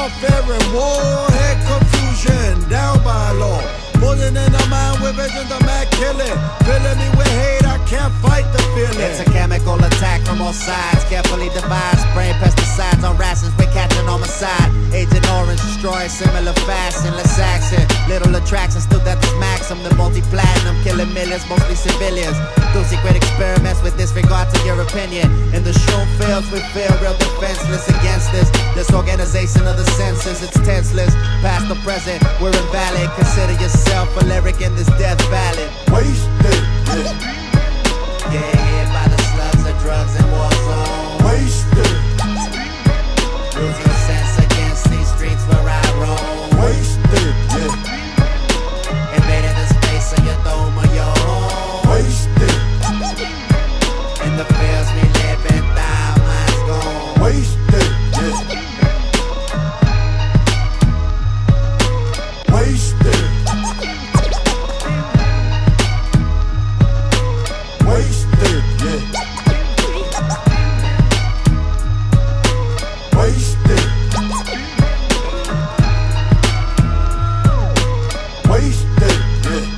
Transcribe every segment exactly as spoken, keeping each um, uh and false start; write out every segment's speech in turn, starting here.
warfare and warhead confusion, down by law. More than in a mind with visions of mad killing. Filling me with hate, I can't fight the feeling. It's a chemical attack from all sides, carefully devised. Spraying pesticides on rations, we're catching on my side. Agent Orange destroying similar fashion. Less action, little attraction, still that is maxim. The multi-platinum, killing millions, mostly civilians. Through secret experiments with disregard to your opinion. In the shroom fields, we feel real defenseless against this disorganization of the senses. It's tenseless, past or present, we're invalid. Consider yourself a lyric in this death ballad. Wasted, yeah. Get hit by the slugs of drugs and war zone. Wasted, lose your sense against these streets where I roam. Wasted, yeah. Invading the space of your dome or your home. Wasted, in the fields we live in, time has gone. wasted, yeah. Wasted. Wasted, yeah. Wasted. Wasted, yeah.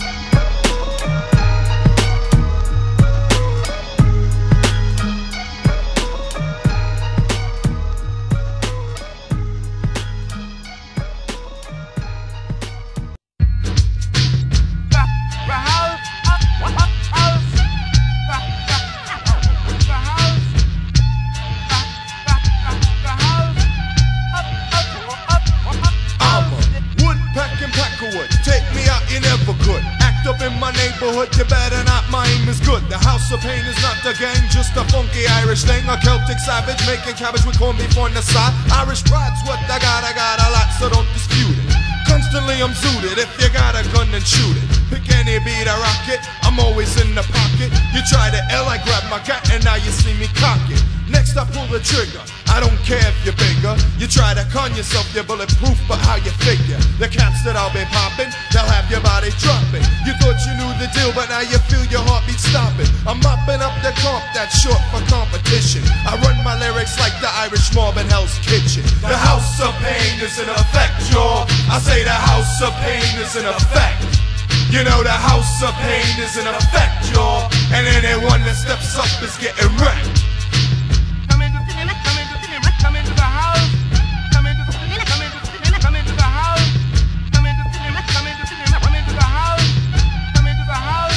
Take me out, you never could. Act up in my neighborhood, you better not. My aim is good. The House of Pain is not the gang, just a funky Irish thing. A Celtic savage making cabbage with corned beef on the side. Irish pride's what I got, I got a lot, so don't dispute it. Constantly I'm zooted, if you got a gun then shoot it. Pick any beat, I rock it, I'm always in the pocket. You try to L, I grab my gat, and now you see me cock it. Next I pull the trigger, I don't care if you're bigger. You try to con yourself, you're bulletproof, but how you figure? The caps that I'll be popping, they'll have your body dropping. You thought you knew the deal, but now you feel your heartbeat stopping. I'm mopping up the comp, that's short for competition. I run my lyrics like the Irish mob in Hell's Kitchen. The House of Pain is in effect, y'all. I say the House of Pain is in effect. You know the House of Pain is in effect, y'all. And anyone that steps up is getting wrecked. Come into the come into the house. Come into the come into the come into the house. Come into the come into the come into the house. Come into the house.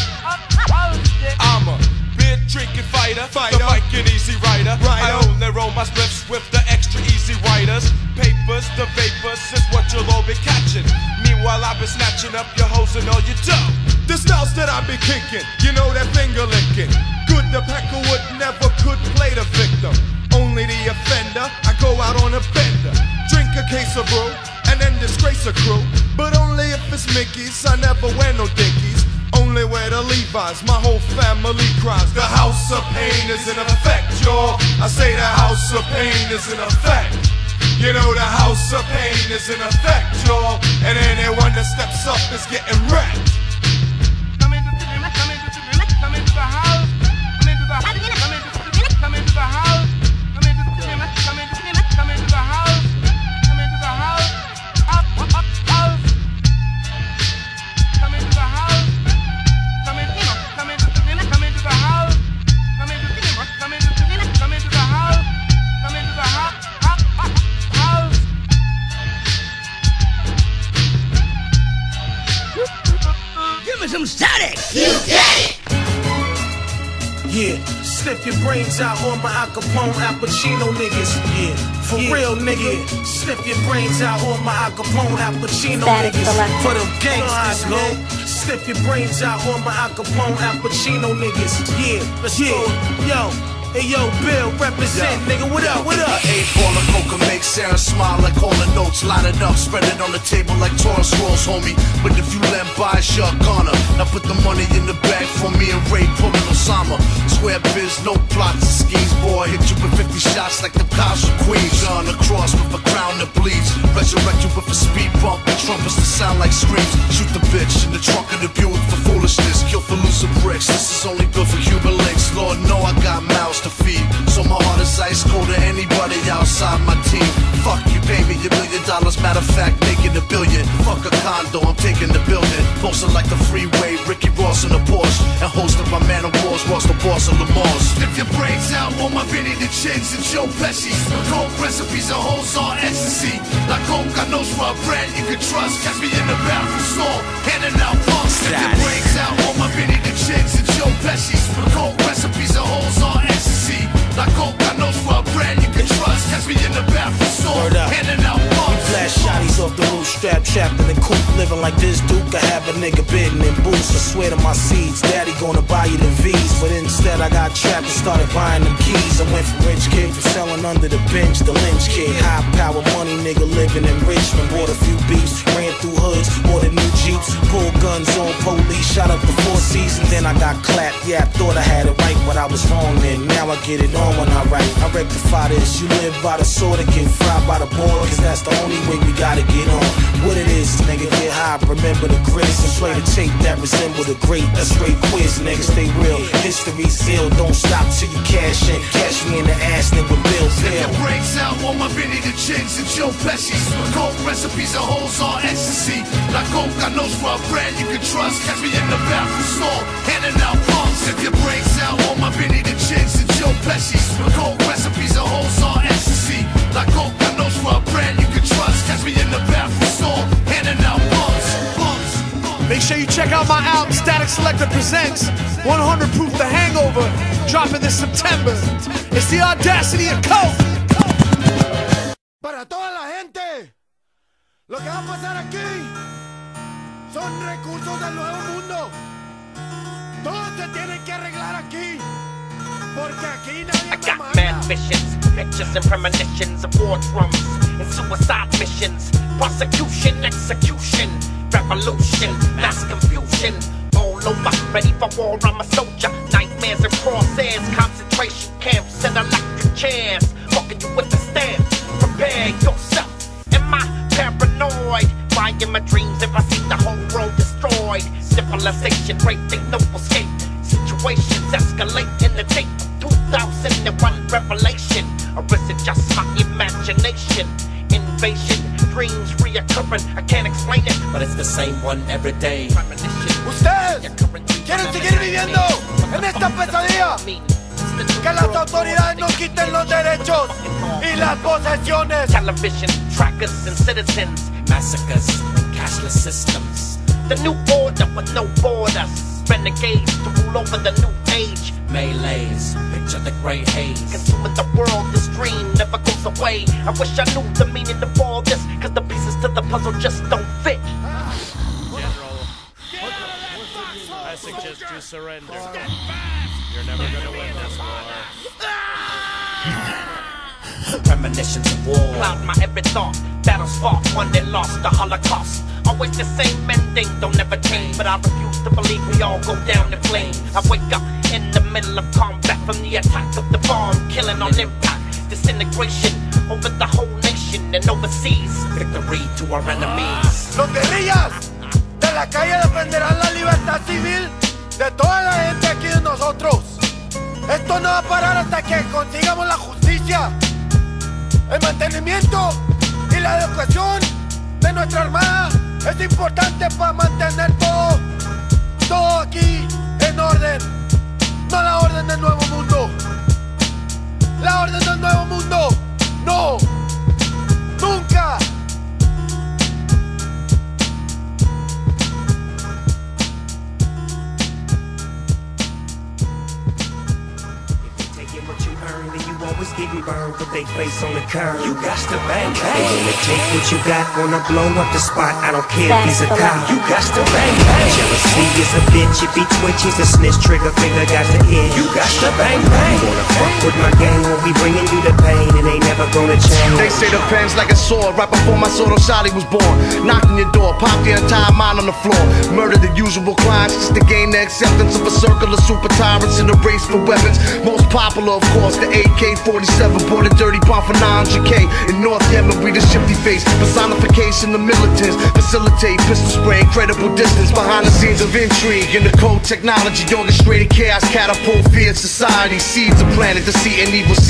I'm a beer drinking fighter, fighter. The bike and easy rider. rider. I only roll my spliffs with the extra easy riders. Papers, the vapors is what you'll all be catching. Meanwhile, I've been snatching up your hoes and all your dough. The styles that I be kicking, you know that finger licking. Good, the pecker would never could play the victim. Only the offender, I go out on a bender. Drink a case of brew, and then disgrace a crew. But only if it's Mickey's, I never wear no dickies. Only wear the Levi's, my whole family cries. The House of Pain is in effect, y'all. I say the House of Pain is in effect. You know the House of Pain is in effect, y'all. And anyone that steps up is getting wrecked. Come into the come into the come into the house. Come into the come into the come into the house. Come into the come into the come into the house. Come into the house. Up up up house. Come into the house. Come into come into the come into the house. Come into the come into the come into the house. Come into the house. House. Give me some static. You get it. Yeah, snip your brains out on my Al Capone, Al Pacino niggas. Yeah, for yeah. real, nigga. Yeah. Snip your brains out on my Al Capone, Al Pacino Static niggas. selected. For them gangsters, man. Snip your brains out on my Al Capone, Al Pacino niggas. Yeah, let's yeah. go. Yo. Hey yo, Bill, represent, yeah. nigga, what up, what up? Eight ball of coca makes Sarah smile like all the notes. Line it up, spread it on the table like Torah scrolls, homie. But if you let by, it's your gonna. Now put the money in the bag for me and Ray, pulling Osama. Square biz, no plots and schemes, boy. Hit you with fifty shots like the cops from Queens. On the cross with a crown that bleeds. Resurrect you with a speed bump and trumpets that sound like screams. Shoot the bitch in the trunk of the Buick for foolishness. Kill for losing bricks. This is only good for Cuban links. Lord, know I got mouths to feed, so my heart is ice cold to anybody outside my team. Fuck you, pay me a million dollars Matter of fact, making a billion. Fuck a condo, I'm taking the building. Posting like the freeway, Ricky Ross in a Porsche. And hosting my man of wars, Ross the boss of Lamar's. If your brains out on my Vinny the Chins and Joe Pesci's. Coke recipes and hoes on ecstasy. Like Coke, I knows for a brand you can trust. Catch me in the bathroom stall, handing out punks. If your brains out on my Vinny the Chins and Joe Pesci's. Coke recipes and hoes on ecstasy. Like Coke, I knows for a brand you can trust. Catch me in the bathroom stall, handing out punks. We flash shotties off the roof, strapped, trapped in the coop. Living like this Duke, I have a nigga bidding in boots. I swear to my seeds, daddy gonna buy you the V's. But instead I got trapped and started buying them keys. I went from rich kid to selling under the bench, the lynch kid. High power money nigga living in Richmond. Bought a few beefs, ran through hoods, bought a new Jeeps. Pulled guns on police, shot up the Four Seasons. Then I got clapped, yeah I thought I had it right, but I was wrong then. Now I get it on when I write. I rectify this, you live by the sword and get fried by the board. Cause that's the only way we gotta get on. What it is, nigga, get high, remember the grits. And play the tape that resemble the great. A straight quiz, nigga, stay real. History's ill, don't stop till you cash in. Catch me in the ass, nigga, with Bill Pill. Your brains out on my Vinny the Chins and Joe Pesci's. Coke recipes and hoes on ecstasy. Like Coke, I knows for a brand you can trust. Catch me in the bathroom stall, handing out punks. If your brains out on my Vinny the Chins and Joe Pesci's. Coke recipes and hoes on ecstasy. Like Coke, I knows for a brand you can trust. Catch me in the bathroom stall, handing out punks. Make sure you check out my album Static Selector Presents one hundred Proof The Hangover, dropping this September. It's the audacity of Coke. Para toda la gente, lo que va a pasar aquí son recursos del nuevo mundo. Todo se tiene que arreglar aquí, porque aquí nadie I got mad visions, pictures and premonitions of war drums and suicide missions, prosecution, execution, revolution, mass confusion, all over, ready for war, I'm a soldier, nightmares and crosshairs, concentration camps and electric chairs, walking you with the stand, prepare yourself, am I paranoid, why in my dreams if I see the whole world destroyed, civilization breaking, no escape, situations escalate in the date two thousand one revelation, or is it just my imagination? Invasion, dreams reoccurring, I can't explain it, but it's the same one every day. Ustedes quieren seguir viviendo en esta pesadilla, que las autoridades nos quiten los derechos y las posesiones. Television, trackers and citizens, massacres and cashless systems. The new order with no borders, renegades to rule over the new age. Melees, picture the gray haze, consuming the world, this dream never goes away. I wish I knew the meaning of all this, cause the pieces to the puzzle just don't fit. General, I suggest you surrender. You're never gonna win this war. Premonitions of war cloud my every thought. Battles fought, won and lost, the Holocaust. Always the same ending, don't never change. But I refuse to believe we all go down in flames. I wake up in the middle of combat from the attack of the bomb, killing on impact, disintegration over the whole nation and overseas. Victory to our enemies. Los guerrillas de la calle defenderán la libertad civil de toda la gente aquí de nosotros. Esto no va a parar hasta que consigamos la justicia, el mantenimiento y la educación de nuestra armada. Es importante para mantener todo, todo aquí en orden. No la orden del nuevo mundo. La orden del nuevo mundo. No. Nunca. Always getting burned with they face on the curb. You got to bang bang. They gonna take what you got, gonna blow up the spot. I don't care if he's a cop. You got to bang bang. Jealousy is a bitch, if he twitch, he's a snitch. Trigger finger got the itch. You got to bang bang. You wanna fuck with my gang, won't be bringing you the pain, and ain't never gonna change. They say the pen's like a sword. Right before my son Shadi was born, knocked on your door, popped the entire mind on the floor. Murder the usual crimes just to gain the acceptance of a circle of super tyrants in a race for weapons. Most popular, of course, the A K forty-seven. Bought a dirty bomb for nine hundred K. In North Yemen, we the shifty face. Personification of militants. Facilitate pistol spray, incredible distance. Behind the scenes of intrigue. In the cold technology, orchestrated chaos. Catapult feared society. Seeds are planted. The seed and evil sees the planet.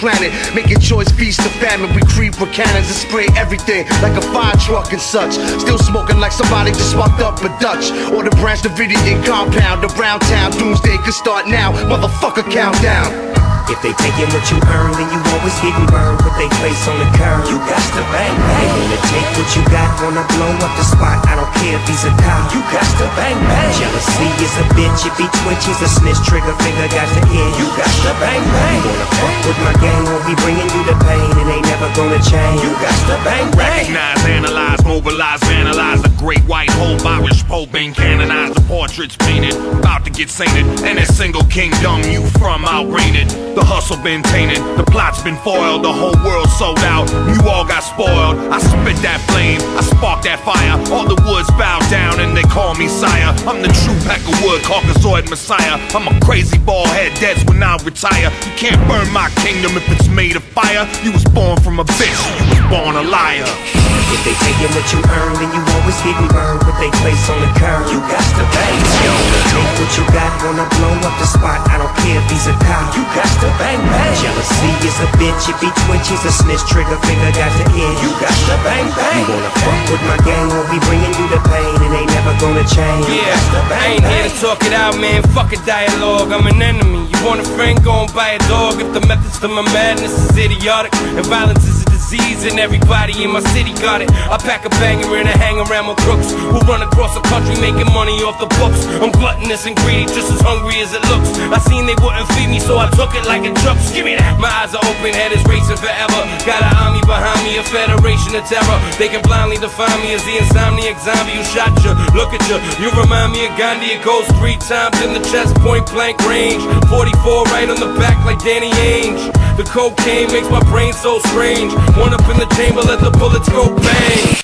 planet. Making choice, feast to famine. We creep with cannons and spray everything like a fire truck and such. Still smoking like somebody just sparked up a Dutch. Or the Branch Davidian compound, the Brown Town. Doomsday could start now, motherfucker, countdown. If they taking what you earn, then you always getting burned with they face on the curb. You got to bang bang. They wanna take what you got, wanna blow up the spot. I don't care if he's a cop. You got to bang bang. Jealousy is a bitch, it be twitch. He's a snitch, trigger finger got to ear. You got to bang bang. You wanna fuck with my gang, won't be bringing you the pain, and ain't never gonna change. You got to bang bang. Recognize, analyze, mobilize, vandalize. The great white hope, Irish Pope being canonized. The portraits painted, about to get sainted. And that single kingdom you from outrated. The hustle been tainted, the plot's been foiled, the whole world sold out, you all got spoiled. I spit that flame, I spark that fire, all the woods bow down and they call me sire. I'm the true pack of wood, Caucasoid Messiah. I'm a crazy bald head, deads when I retire. You can't burn my kingdom if it's made of fire. You was born from a bitch, you was born a liar. If they taking what you earn, then you always getting burned with they face on the curb. You got to bang. You wanna take what you got, wanna blow up the spot. I don't care if he's a cop. You got to bang bang. Jealousy is a bitch, it be twitch. He's a snitch, trigger finger got to ear. You got to bang bang. You wanna fuck with my gang, won't be bringing you the pain, and ain't never gonna change. You yeah, got to bang, I ain't bang. here to talk it out, man. Fuck a dialogue, I'm an enemy. You want a friend, go and buy a dog. If the methods to my madness is idiotic, and violence is a disease, and everybody in my city got it. I pack a banger and I hang around with crooks who run across the country making money off the books. I'm gluttonous and greedy, just as hungry as it looks. I seen they wouldn't feed me, so I took it like a joke. Give me that. My eyes are open, head is racing forever. Got an army behind me, a federation of terror. They can blindly define me as the insomniac zombie who shot you. Look at you, you remind me of Gandhi. It goes three times in the chest, point blank range. forty-four right on the back like Danny Ainge. The cocaine makes my brain so strange. One up in the chamber, let the bullets go bang.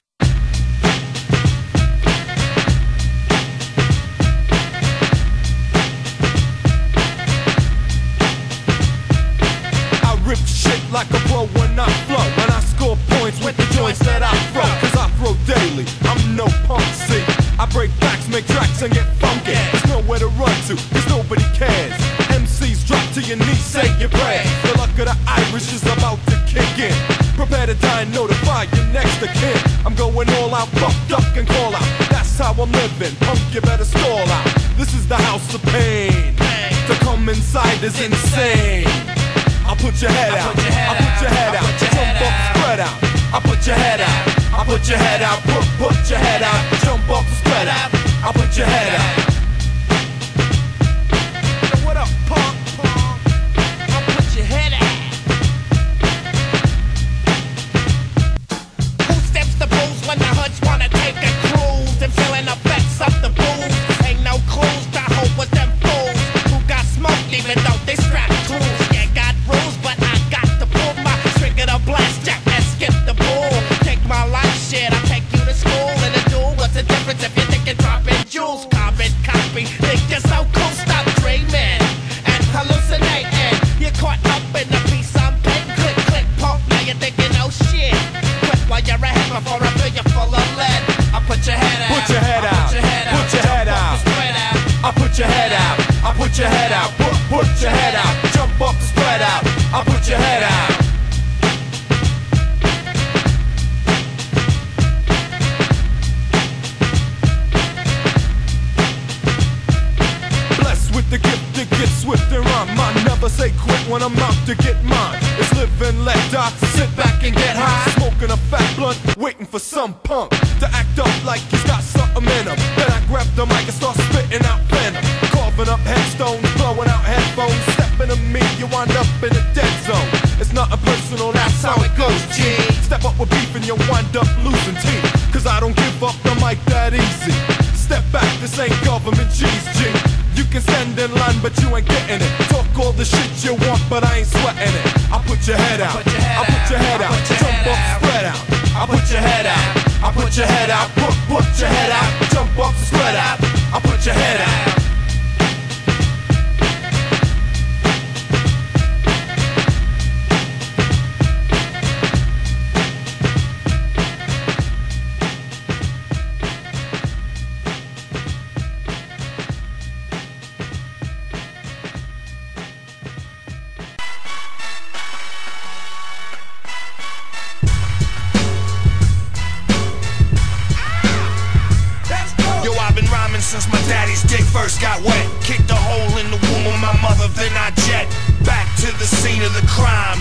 I rip shit like a pro when I flow, and I score points with the joints that I throw. Cause I throw daily, I'm no punk, see. I break backs, make tracks and get funky. There's nowhere to run to, cause nobody cares. M Cs drop to your knees, say your prayers. The luck of the Irish is about to kick in. Prepare to die and notify your next of kin. I'm going all out, buck, duck, and call out. That's how I'm living, punk, you better stall out. This is the house of pain. To come inside is insane. I'll put your head out, I'll put your head out, jump up, spread out. I'll put your head out, I'll put your head out, put, put your head out, jump up, spread out. I'll put your head out. What up, punk? I'll put your head out. Who steps the booze when the hoods wanna take a cruise and feeling effects of the booze? Ain't no clues to hope with them fools who got smoked even though they strapped tools. Yeah, got rules, but I got to pull my trigger to blast jack and skip the bull. Take my life shit, I'll take you to school in a duel. What's the difference if you're thinking dropping jewels? Carbon copy, think you're so cool, stop dreaming and hallucinating. You're caught up in the piece I'm painting. Click, click, pump, now you're thinking, oh shit. Quit while you're ahead before I fill you full of lead. I'll put your head out, Put your head out, put your head out, put your head out. I'll put your head out, I'll put your head out, put, put your head out, jump up the spread out. I'll put your head out. Blessed with the gift to get swift and rhyme. I never say quit when I'm out to get mine. It's live and let die, sit back and get high. Smoking a fat blunt, waiting for some punk to act up like he's got something in him. Then I grab the mic and start spitting out venom. Carving up headstones, blowing out headphones. Stepping to me, you wind up in a dead zone. It's not impersonal, that's how it goes, G. Step up with beef and you wind up losing teeth. Cause I don't give up the mic that easy. Step back, this ain't government cheese, G. You can stand in line, but you ain't getting it. Talk all the shit you want, but I ain't sweating it. I'll put your head out, I'll put your head out, jump up, spread out. I'll put your head out, I'll put your head out, put, put your head out, jump up, spread out. I'll put your head out.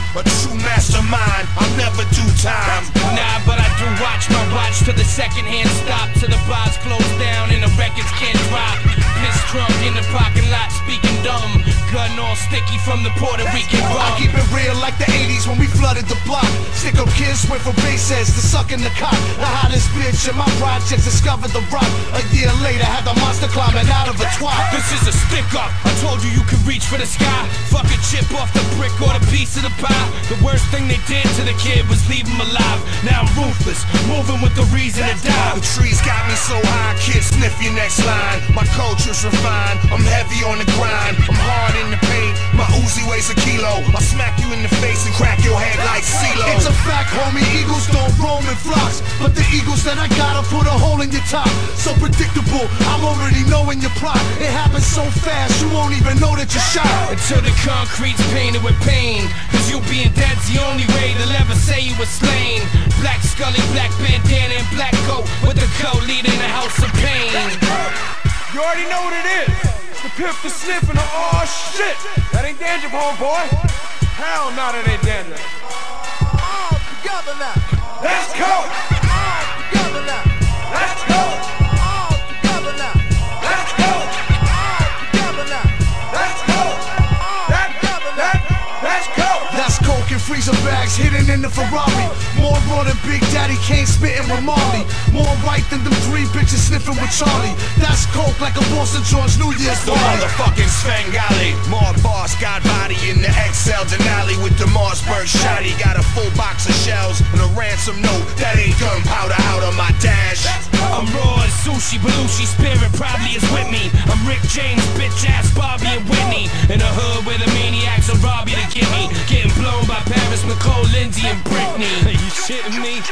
A true mastermind, I'll never do time. Nah, but I do watch my watch till the second hand stop, till the bars close down and the records can't drop. Piss drunk in the parking lot, speaking dumb. Gun all sticky from the Puerto Rican rum. I keep it real like the eighties when we flooded the block. Stick up kids went from bass heads to sucking the cock. The hottest bitch in my projects discovered the rock. A year later had the monster climbing out of a twat. This is a stick up, I told you you could reach for the sky. Fuck a chip off the brick or the piece of the pie. The worst thing they did to the kid was leave him alive. Now I'm ruthless, moving with the reason to die. The trees got me so high, kid, sniff your next line. My culture's refined, I'm heavy on the grind. I'm hard in the paint, my Uzi weighs a kilo. I'll smack you in the face and crack your head like CeeLo. It's a fact, homie, eagles don't roam in flocks, but the eagles that I gotta put a hole in your top. So predictable, I'm already knowing your plot. It happens so fast, you won't even know that you're shot. Until the concrete's painted with pain, cause you being dead's the only way they'll ever say you were slain. Black Scully, black bandana and black coat, with the co-leader in the house of pain. You already know what it is. It's the pimp, the sniff, and the aw shit. That ain't dandruff, homeboy. Hell no, that ain't dandruff. All together now. Let's go. All together now. Let's go. All together now. Let's go. All together now. Let's go. That, that, let's go. That's coke and freezer bags hidden in the Ferrari. More raw than Big Daddy Kane spitting with Marley. More white than them three bitches sniffing with Charlie. That's coke like a Boston George New Year's The party. motherfucking Svengali. More boss, got body in the X L Denali with the Marsburg shotty. Got a full box of shells and a ransom note. That ain't gunpowder out on my dash. I'm raw as sushi, Belushi spirit probably is with me. I'm Rick James, bitch ass Bobby and Whitney. In the hood where the maniacs will rob you to get me. Getting blown by Paris, Nicole, Lindsay, and Britney. Are you shitting me?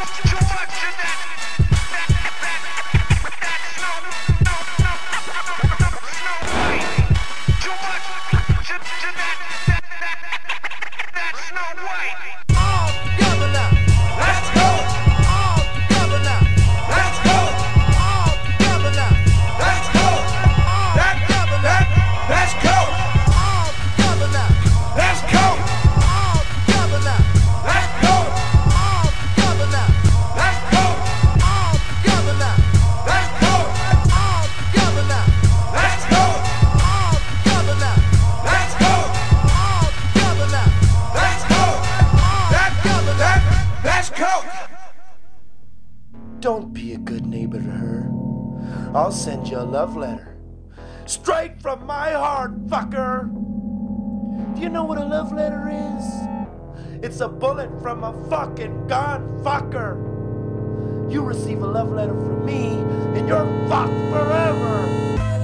Don't be a good neighbor to her. I'll send you a love letter. Straight from my heart, fucker! Do you know what a love letter is? It's a bullet from a fucking gun, fucker! You receive a love letter from me, and you're fucked forever!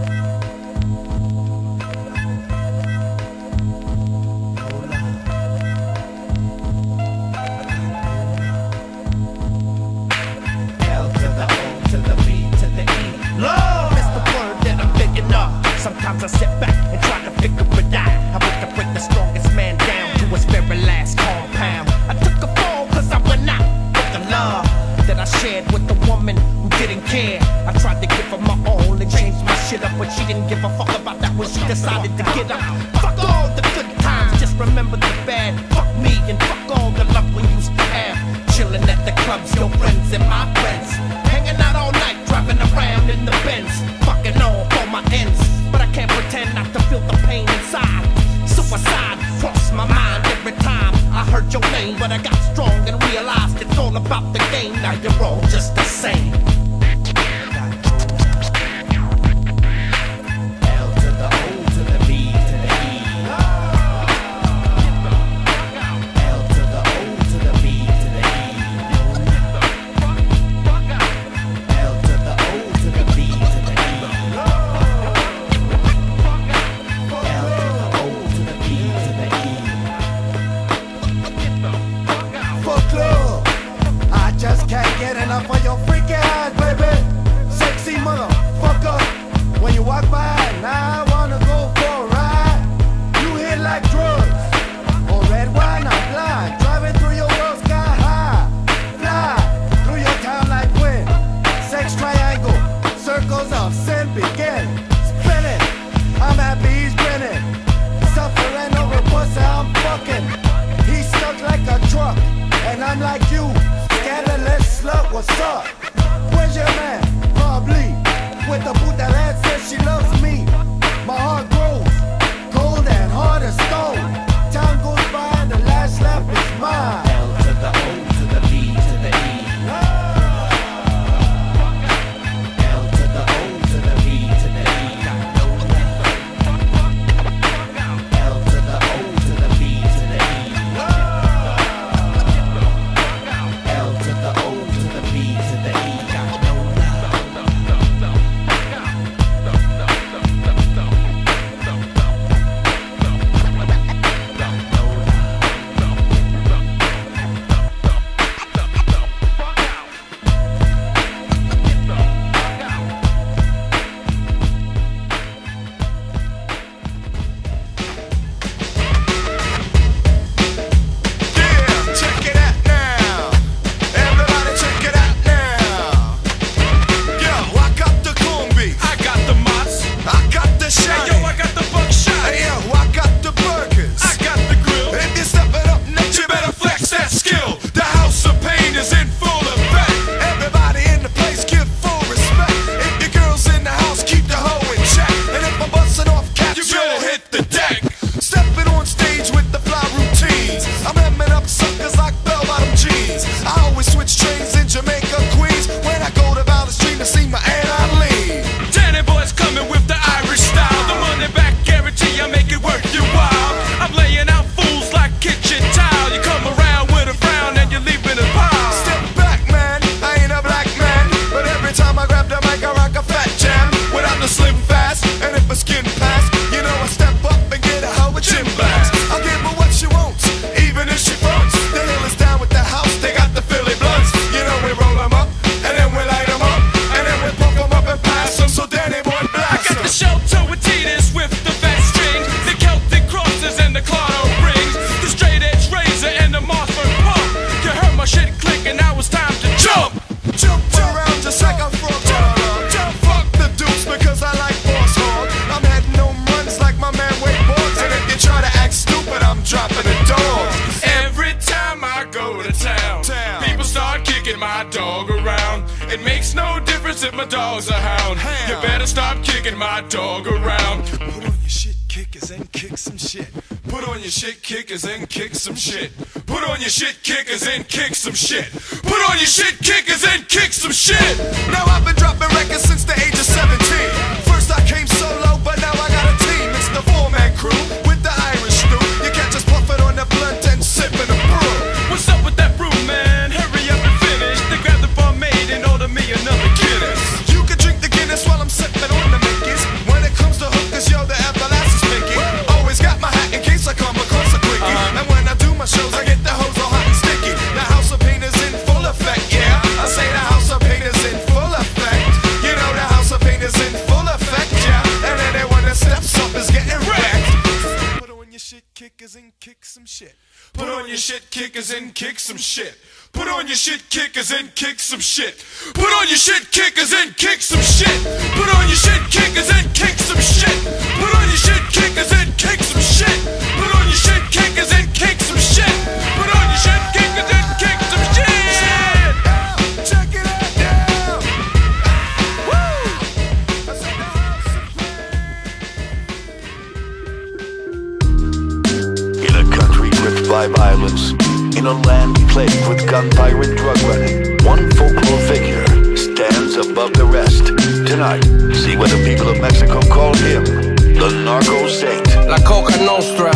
Sometimes I sit back and try to figure it out. I went to break the strongest man down to his very last compound. I took a fall cause I went out with the love that I shared with the woman who didn't care. I tried to give her my all and change my shit up, but she didn't give a fuck about that when she decided to get up. Fuck all the good times, just remember the bad. Fuck me and fuck all the love we used to have. Chilling at the clubs, your friends and my friends. Hanging out all night, driving around in the Benz. Fucking all for my ends. But I can't pretend not to feel the pain inside. Suicide crossed my mind every time I heard your name. But I got strong and realized it's all about the game. Now you're all just the same. L to the O to the B to the E. L to the O to the B to the E. L to the O to the B to the E. Just can't get enough of your freaky ass, baby. Sexy motherfucker. When you walk by, now I wanna go for a ride. You hit like drugs, or red wine, I'm blind. Driving through your world sky high. Fly through your town like wind. Sex triangle, circles of sin begin. Spinning, I'm happy he's grinning. Suffering over pussy I'm fucking. He's stuck like I'm like you, scandalous slut, what's up? Where's your man? Probably with the boot that ass says she loves me. My heart grows cold and hard as stone. Time goes by and the last lap is mine. L to the O to the B to the E. L to the O to the B to the E. L to the O to the B to the E. L to the O to the B to the E. Put on your shit kickers and kick some shit. Put on your shit kickers and kick some shit. Put on your shit kickers and kick some shit. Put on your shit kickers and kick some shit. Put on your shit kickers and kick some shit. Put on your shit kickers and kick some shit. Put on your shit kickers and kick some shit. Check it out now. In a country gripped by violence, in a land plagued with gunfire and drug running, one folklore figure stands above the rest. Tonight, see what the people of Mexico call him, the Narco Saint. La Coca Nostra.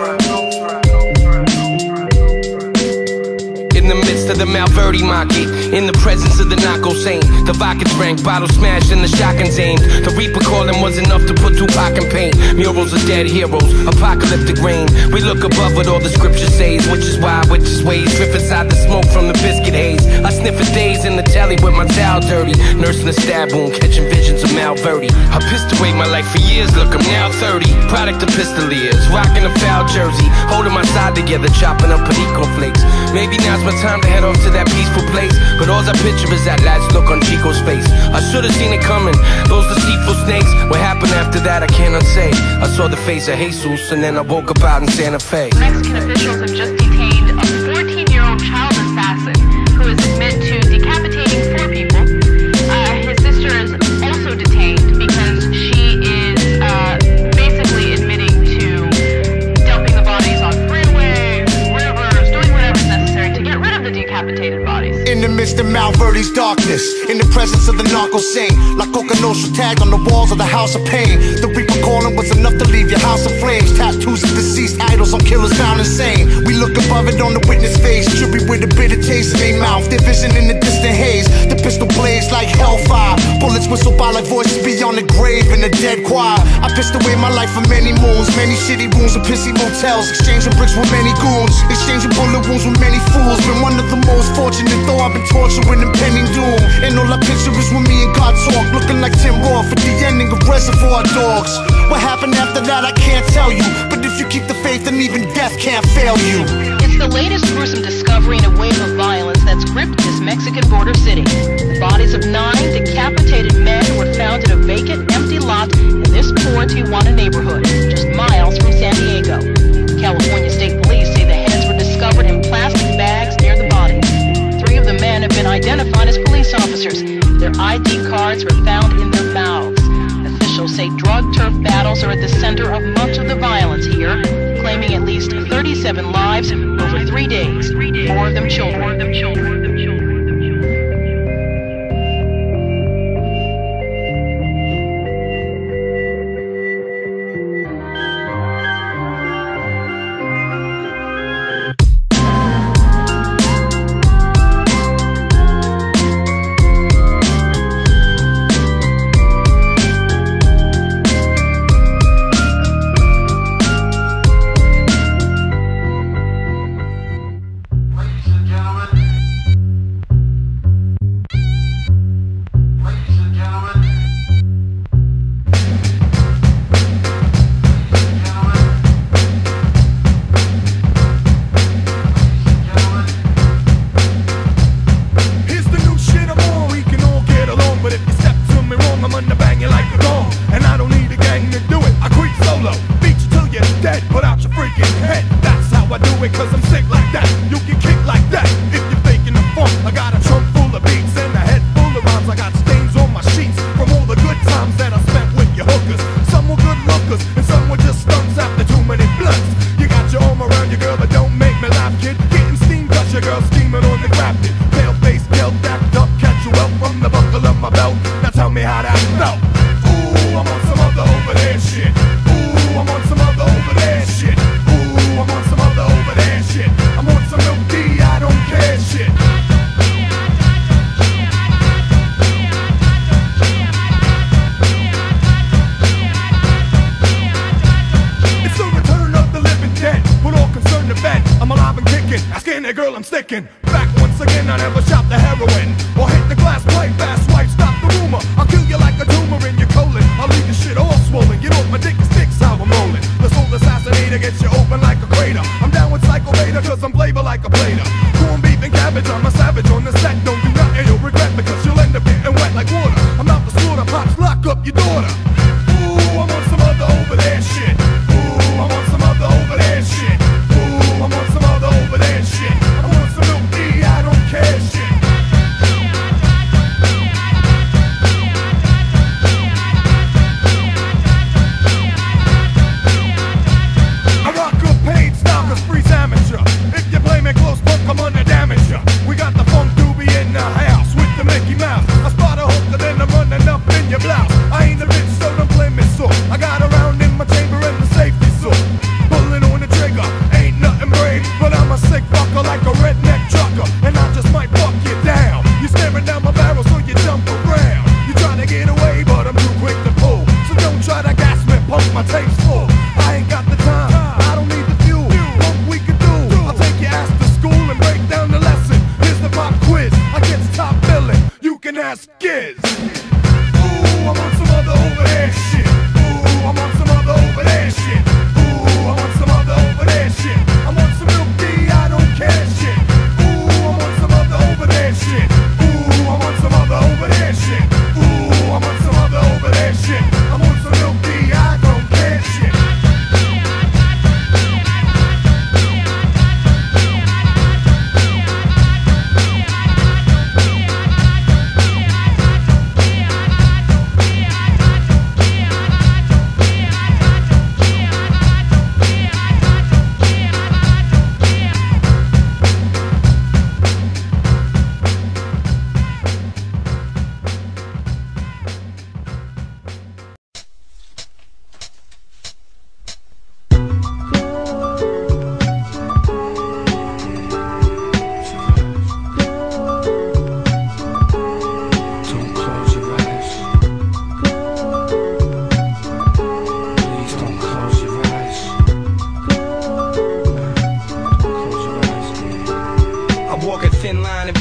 In the midst of the Malverde market, in the presence of the Narco Saint, the vodka drank, bottle smashed, and the shotguns aimed. The Reaper calling was enough to put Tupac in pain. Murals of dead heroes, apocalyptic rain. We look above what all the scripture says, which is why witches ways drip inside the smoke from the biscuit haze. I sniff for days in the telly with my towel dirty, nursing a stab wound, catching visions of Malverde. I pissed away my life for years, look, I'm now thirty. Product of pistoliers, rocking a foul jersey, holding my side together, chopping up Perico flakes. Maybe now's my time to head off to that peaceful place, but all I picture is that last look on Chico's face. I should've seen it coming, those deceitful snakes. What happened after that I cannot say. I saw the face of Jesus and then I woke up out in Santa Fe. Mexican officials have just detained a fourteen-year-old child assassin midst of Malverde's darkness. In the presence of the narco saint, like Coca Nostra tagged on the walls of the house of pain. The reaper calling was enough to leave your house in flames. Tattoos of deceased idols on killers found insane. We look above it on the witness face, trippy with a bitter taste in their mouth. Their vision in the distant haze, the pistol blades like hellfire. Bullets whistle by like voices beyond the grave in the dead choir. I pissed away my life for many moons, many shitty wounds and pissy motels, exchanging bricks with many goons, exchanging bullet wounds with many fools. Been one of the most fortunate, though I've been tortured with impending doom. And all I picture is when me and God talk, looking like Tim Roth at the ending of Reservoir Dogs. What happened after that I can't tell you, but if you keep the faith then even death can't fail you. It's the latest gruesome discovery in a wave of violence that's gripped this Mexican border city. The bodies of nine decapitated men were found in a vacant, empty lot in this poor Tijuana neighborhood, just miles from San Diego. California State Police say the heads were discovered in plastic bags near the bodies. Three of the men have been identified as police officers. Their I D cards were found in their mouths. Officials say drug turf battles are at the center of much of the violence here, claiming at least thirty-seven lives over three days, four of them children.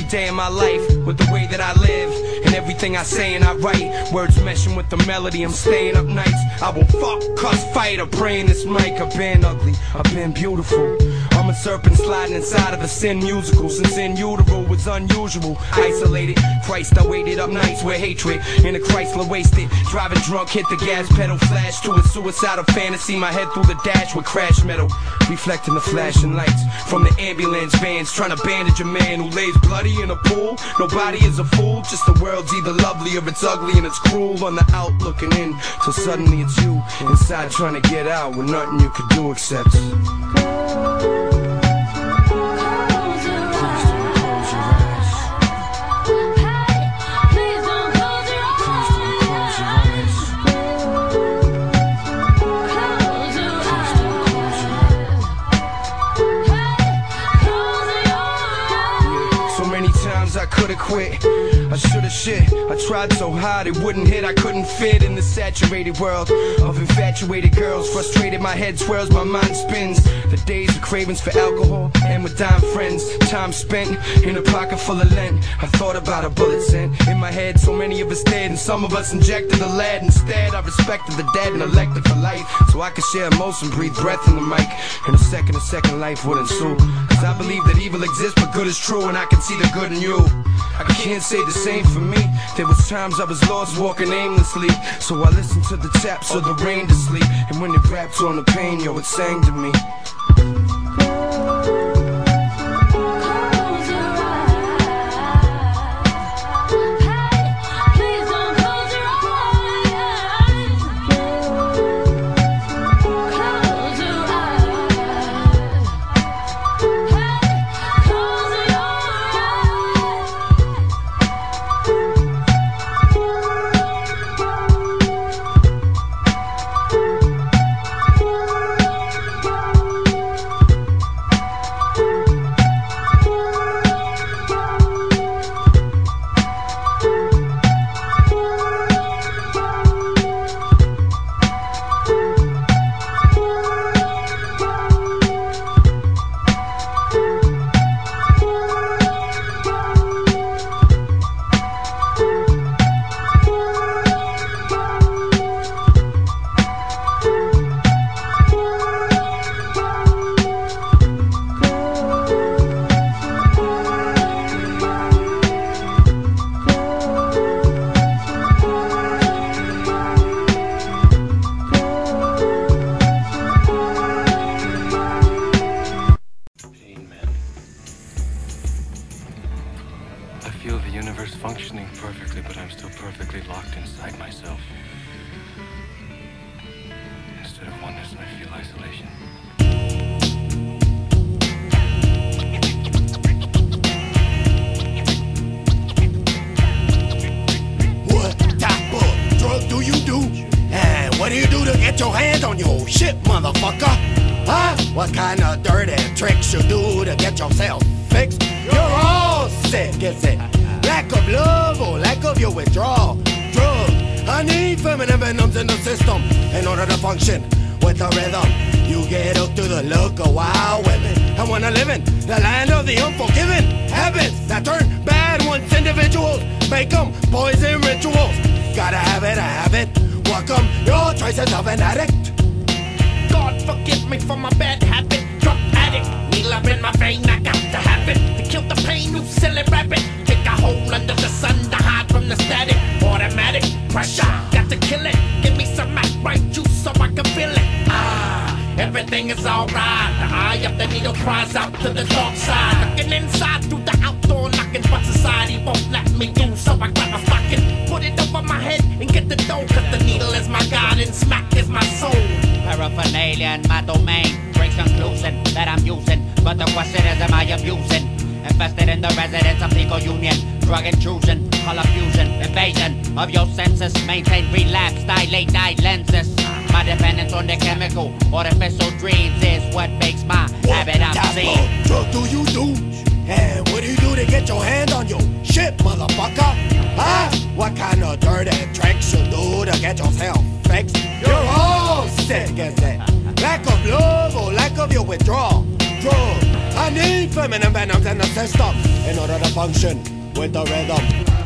day of my life with the way that I live and everything I say and I write. Words meshing with the melody, I'm staying up nights. I will fuck, cuss, fight, or pray in this mic. I've been ugly, I've been beautiful. I'm a serpent sliding inside of a sin musical. Since in utero was unusual, isolated. Christ, I waited up nights with hatred in a Chrysler wasted. Driving drunk, hit the gas pedal, flash to a suicidal fantasy. My head through the dash with crash metal, reflecting the flashing lights from the ambulance vans, trying to bandage a man who lays bloody in a pool. Nobody is a fool, just the world's either lovely or it's ugly and it's cruel. On the out looking in, till suddenly it's you inside trying to get out with nothing you could do except I could've quit, I should've shit. I tried so hard it wouldn't hit. I couldn't fit in the saturated world of infatuated girls. Frustrated, my head swirls, my mind spins. The days of cravings for alcohol and with dime friends. Time spent in a pocket full of lint. I thought about a bullet sent in my head. So many of us dead and some of us injected the lead. Instead I respected the dead and elected for life, so I could share emotion, breathe breath in the mic. In a second, a second life would ensue. Cause I believe that evil exists but good is true, and I can see the good in you. I can't say the same for me. There was times I was lost walking aimlessly, so I listened to the taps of the rain to sleep. And when it rapped on the pain, yo, it sang to me. Functioning perfectly, but I'm still perfectly locked inside myself. Instead of oneness, I feel isolation. What type of drug do you do? And what do you do to get your hands on your shit, motherfucker? Huh? What kind of dirty tricks you do to get yourself fixed? You're all sick, is it? Lack of love or lack of your withdrawal. Drug. I need feminine venoms in the system in order to function with the rhythm. You get hooked to the look of wild women and wanna live in the land of the unforgiven. Habits that turn bad once individuals make them poison rituals. Gotta have it, I have it. Welcome your choices of an addict. God forgive me for my bad habit. Drug addict, needle up in my vein, I got to have it. To kill the pain, you silly rabbit. Take a hole under the sun to hide from the static. Automatic pressure, got to kill it. Give me some Mac right juice so I can feel it. Ah, everything is alright. The eye of the needle cries out to the dark side. Looking inside through the outdoor knocking, but society won't let me do. So I grab a stocking, put it over my head and get the dough. Cause the needle is my god and smack is my soul. Paraphernalia in my domain brings conclusion that I'm using, but the question is, am I abusing? Invested in the residents of Pico Union. Drug intrusion, color fusion, invasion of your senses. Maintain relapse, dilate eye lenses. My dependence on the chemical, artificial dreams is what makes my habit obscene. What drug do you do? And what do you do to get your hands on your shit, motherfucker? Huh? What kind of dirty tricks you do to get yourself fixed? You're all sick, is it? Lack of love or lack of your withdrawal. Drug. I need feminine venoms in the system in order to function with the rhythm.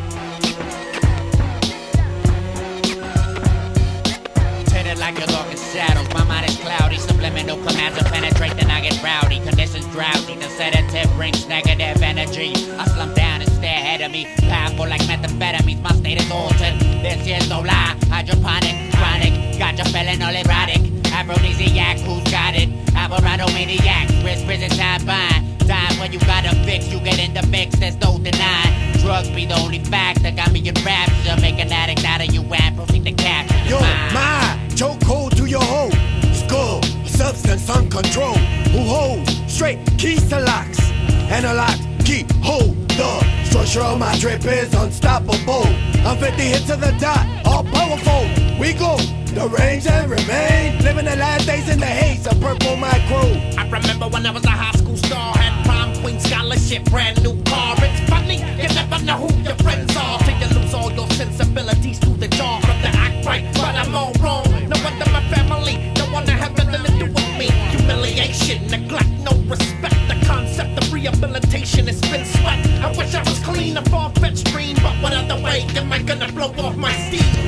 Tinted like your look in shadows, my mind is cloudy. Subliminal commands to penetrate, then I get rowdy. Conditions drowsy, the sedative brings negative energy. I slump down and stare ahead of me, powerful like methamphetamines. My state is altered. This year's no lie, hydroponic, chronic. Got you feeling all erotic. Aphrodisiac, who's got it? Alvarado maniac, risk prison time bind. Time when you gotta fix, you get in the mix, there's no denying. Drugs be the only fact that got me in rapture. Make an addict out of you and proceed to capture your Yo, mind. my choke hold to your hoe. Skull, substance uncontrolled. Who hold straight keys to locks. Analog, key, hold the structure of my drip is unstoppable. I'm fifty hits to the dot, all powerful. We go, the range and remain. Living the last days in the haze of purple micro. I remember when I was a high school star, had prom queen scholarship, brand new car. It's funny, you never know who your friends are till you lose all your sensibilities to the jar of the act right, but I'm all wrong. No wonder my family don't wanna have nothing to do with me. Humiliation, neglect, no respect. The concept of rehabilitation has been sweat. I wish I was clean, a far-fetched dream, but what other way am I gonna blow off my steam?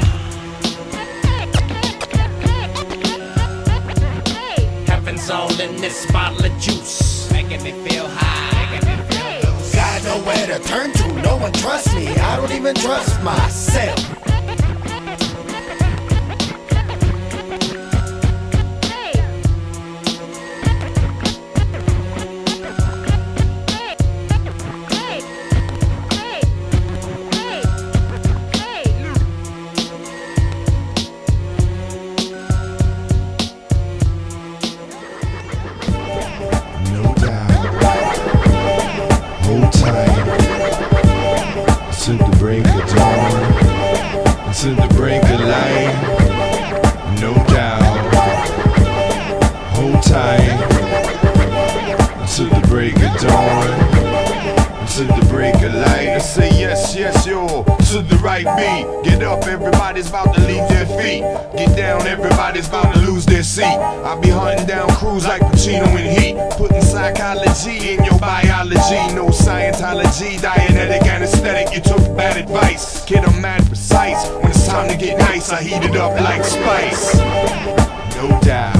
Heaven's all in this bottle of juice, making me feel high, making me feel loose. Got nowhere to turn to, no one trusts me. I don't even trust myself. To the break of dawn, to the break of light, no doubt. Hold tight, to the break of dawn, to the break of light. I say yes, yes, yo, to the right beat. Get up, everybody's about to leave their feet. Get down, everybody's about to lose their seat. I be hunting down crews like Pacino in Heat, putting psychology in your biology. No Scientology, Dianetic anesthetic. You took bad advice, kid, I'm mad precise. When it's time to get nice, I heat it up like spice. No doubt.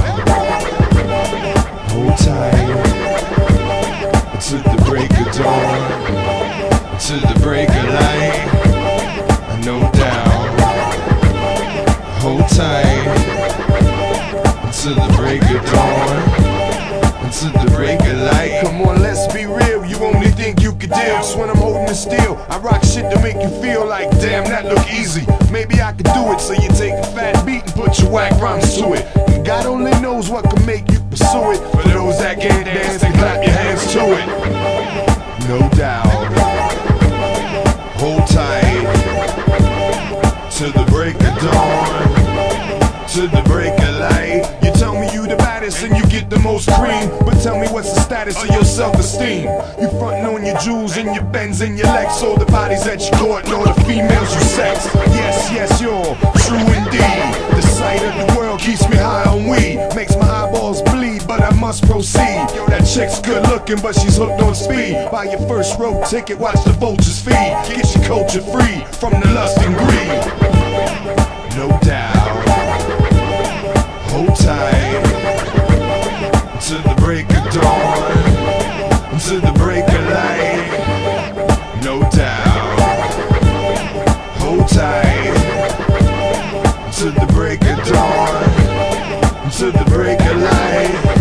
Hold tight, to the break of dawn, to the break of light, no doubt. Hold tight, to the break of dawn, to the break of light. Come on, let's be real, you only think you could deal just when I'm holding it still. I rock shit to make you feel like, damn, that look easy. Maybe I could do it, so you take a fat beat and put your whack rhymes to it. And God only knows what can make you pursue it. For those that can't dance, then clap your hands to it. No doubt. Hold tight, to the break of dawn, to the break of light. You tell me you the baddest and you get the most cream, but tell me what's the status of your self-esteem? You frontin' on your jewels and your Benz and your Lex, all the bodies that you court and all the females you sex. Yes, yes, you're true indeed. The sight of the world keeps me high on weed, makes my eyeballs bleed, but I must proceed. Yo, that chick's good looking, but she's hooked on speed. Buy your first row ticket, watch the vultures feed. Get your culture free from the lust and greed. No doubt. Hold tight, to the break of dawn, to the break of light, no doubt. Hold tight, to the break of dawn, to the break of light.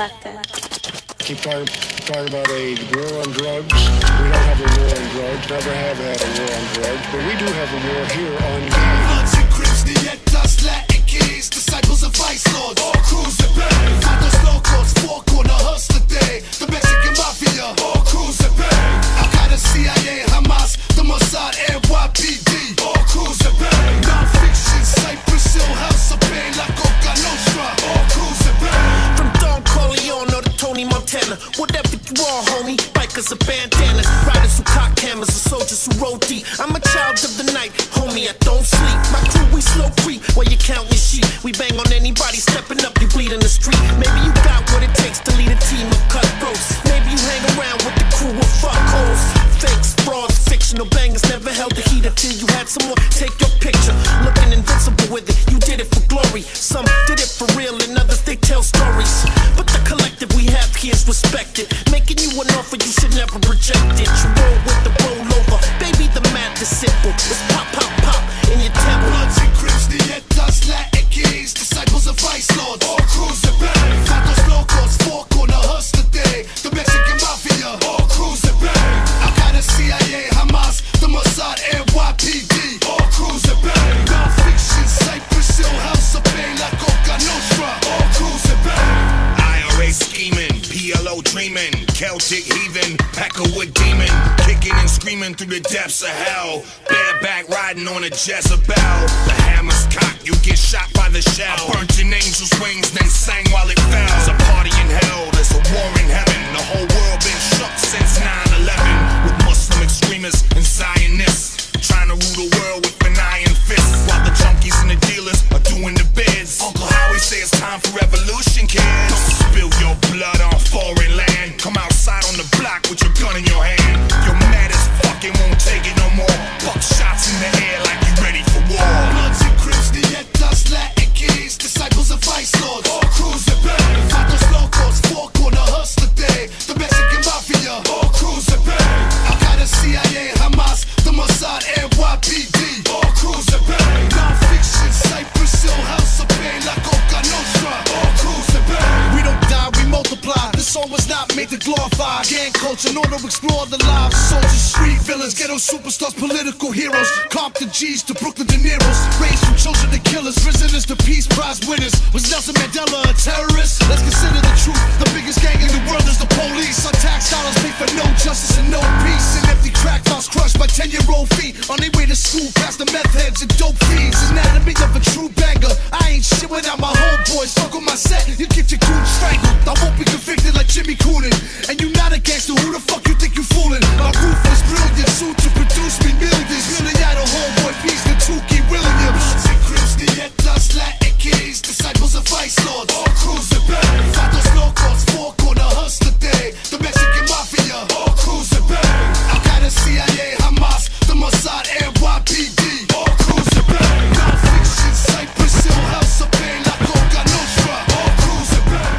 Selected. Keep talking, talking about a war on drugs. We don't have a war on drugs, never have had a war on drugs, but we do have a war here on Bloods and Crips, Nietas, Latin kids, disciples of vice lords, all crews and bang. Matos locos, four corner hustler day, the Mexican mafia, all crews and bang. Al-Qaeda, C I A, Hamas, the Mossad, N Y P D, all crews and bang. Non-fiction, Cypress Hill, House of Pain, La Coca Nostra, all crews and bang. From Don Corleone or to Tony Montana, whatever you are, homie. Bikers and bandanas, riders who cock hammers, and soldiers who roll deep. I'm a child of the night, homie. I don't sleep. My crew, we slow creep while you count your sheep. We bang on anybody stepping up, you bleed in the street. Maybe you got what it takes to lead a team of cutthroats. Maybe you hang around with the crew of fuckholes. Fakes, frauds, fictional bangers never held the heat until you had someone take your picture. Looking invincible with it, you did it for glory. Some did it for real, and others they tell stories. But the collective we have here is respected. Making you an offer you should never reject it. You roll with the rollover, baby, the math is simple. It's pop, pop, pop in your temple. Bloods and Crips, Nietas, Latin kids, disciples of vice lords, all crews and bang. Matos locos, four corner hustler day, the Mexican mafia, all crews and bang. Al-Qaeda, C I A, Hamas, the Mossad, N Y P D, all crews and bang. Non-fiction, Cypress Hill, House of Pain, La Coca Nostra, all crews and bang. I R A scheming, P L O dreaming, Celtic heathen, Peckerwood demon, kicking and screaming through the depths of hell. Bareback riding on a Jezebel. The hammer's cocked, you get shot by the shell. I burnt in angel's wings, then sang while it fell. There's a party in hell, there's a war in heaven. The whole world been shook since nine eleven. With Muslim extremists and Zionists trying to rule the world with an iron fist, while the junkies and the dealers are doing the bids. Uncle Howie say it's time for revolution, kids. Don't spill your blood on foreign land. Come outside on the block with your gun in your hand. You're mad as fuck and won't take it no more. Buck shots in the air like you ready for war. Bloods and Crips, Nietas, Latin kids, disciples of vice lords, all crews and bang. Matos locos, four corner hustler day, the Mexican mafia, all crews and bang. Al-Qaeda, C I A, Hamas, the Mossad, N Y P D, all crews and bang. Non-fiction, Cypress Hill, House of Pain, La Coca Nostra, all crews and bang. We don't die, we multiply. This song was not made to glorify gang culture, nor to explore the lives of soldiers, street villains, ghetto superstars, political heroes, Compton G's to Brooklyn De Niro's. Raised from children to killers, prisoners to peace prize winners. Was Nelson Mandela a terrorist? Let's consider the truth. The biggest gang in the world is the police. Our tax dollars pay for no justice and no peace. An empty crack house crushed by ten-year-old feet on their way to school past the meth heads and dope fiends. Anatomy of a true banger. I ain't shit without my homeboys. Fuck on my set, you get your goon strangled. I won't be convicted like Jimmy Coonan. And you not a gangster, who the fuck you think you fooling? My ruthless brilliant suit to produce me millions. Really out of homeboy piece to Tukey Williams. Bloods and Crips, Nietas, Latin kids, disciples of vice lords, all crews and bang. Matos locos, four corner hustler day, the Mexican mafia, all crews and bang. Al-Qaeda, C I A, Hamas, the Mossad, N Y P D, all crews and bang. Non-fiction, Cypress Hill, House of Pain, La Coca Nostra, all crews and bang.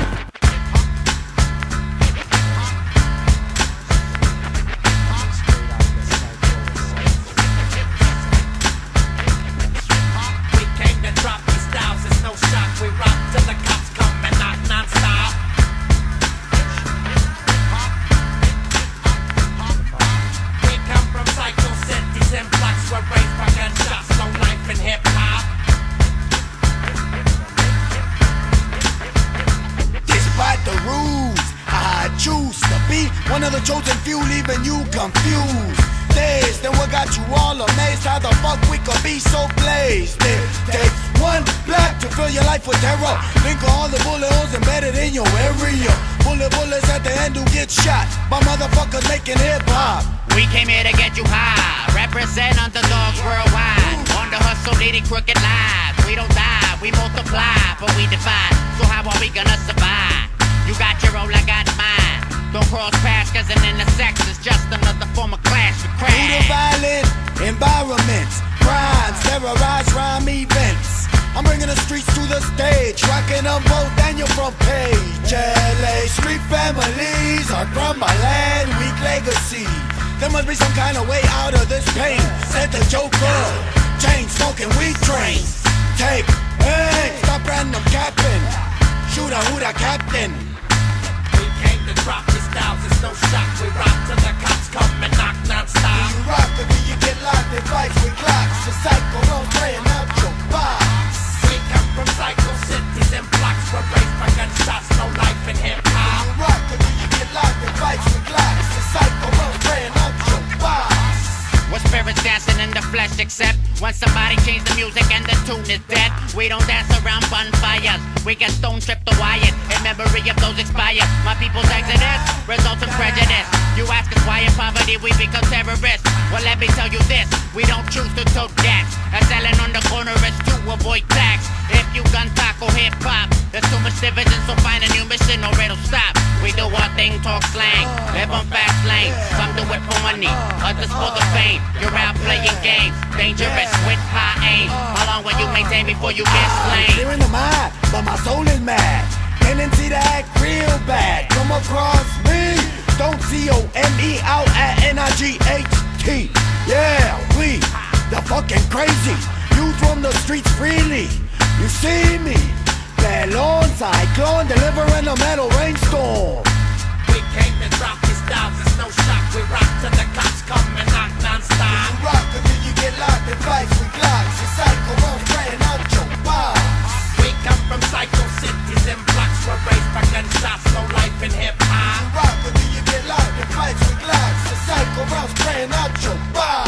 We came to drop these styles, it's no shock. We rock till the cops come and knock non-stop. We come from psycho cities and blocks where raised by gunshots, no life in hip-hop. Despite the rules, I choose to be one of the chosen few, leaving you confused. Dazed, then what got you all amazed? How the fuck we could be so blazed? It takes one black to fill your life with terror. Think of all the bullet holes embedded in your area. Bullet bullets at the end who get shot by motherfuckers making hip-hop. We came here to get you high, represent underdogs worldwide. On the hustle, leading crooked lives. We don't die, we multiply, but we divide. So how are we gonna survive? You got your own, I got mine. Don't cross paths, cause an intersex is just another form of clash with crash. Through the violent environments, crimes, terrorize rhyme events. I'm bringing the streets to the stage, rocking them both Daniel front page. L A street families are from my land, weak legacy. There must be some kind of way out of this pain. Said the Joker, chain smoking weed trains. Take aim, stop random capping. Shoot a who the captain. rocky styles, it's no shock. We rock till the cops come and knock non-stop. Do you rock or do you get locked in fights with clocks? The cycle don't playing out your box. We come from psycho cities and blocks where raised by gunshots, no life in hip-hop. Do you rock or do you get locked in fights with clocks? The cycle don't playing out your box. With spirits dancing in the flesh, except when somebody change the music and the tune is dead. We don't dance around bonfires, we get stone tripped to Wyatt in memory of those expired. My people's exodus results in prejudice. You ask us why in poverty we become terrorists. Well, let me tell you this, we don't choose to tote gas, and selling on the corner is to avoid tax. If you gun talk or hip hop, there's too much division, so find a new mission or it'll stop. We do our thing, talk slang, live on fast lane. Some do it for money, others for the fame. You're out playing games, dangerous with high aim. How long will you maintain before you get slain? Clear in the mind, but my soul is mad. Tendency to act real bad. Come across me, don't C O M E out at N I G H T. Yeah, we, the fucking crazy. Youth from the streets freely. You see me, Bellon, cyclone, delivering a metal rainstorm. We came in rocky styles, it's no shock. We rock till the cops come and knock non-stop. Do you rock or do you get locked in fights with clocks? The cycle won't playing out your box. We come from psycho cities and blocks where raised by gunshots, no life in hip-hop. Do you rock or do you get locked in fights with clocks? The cycle won't playing out your box.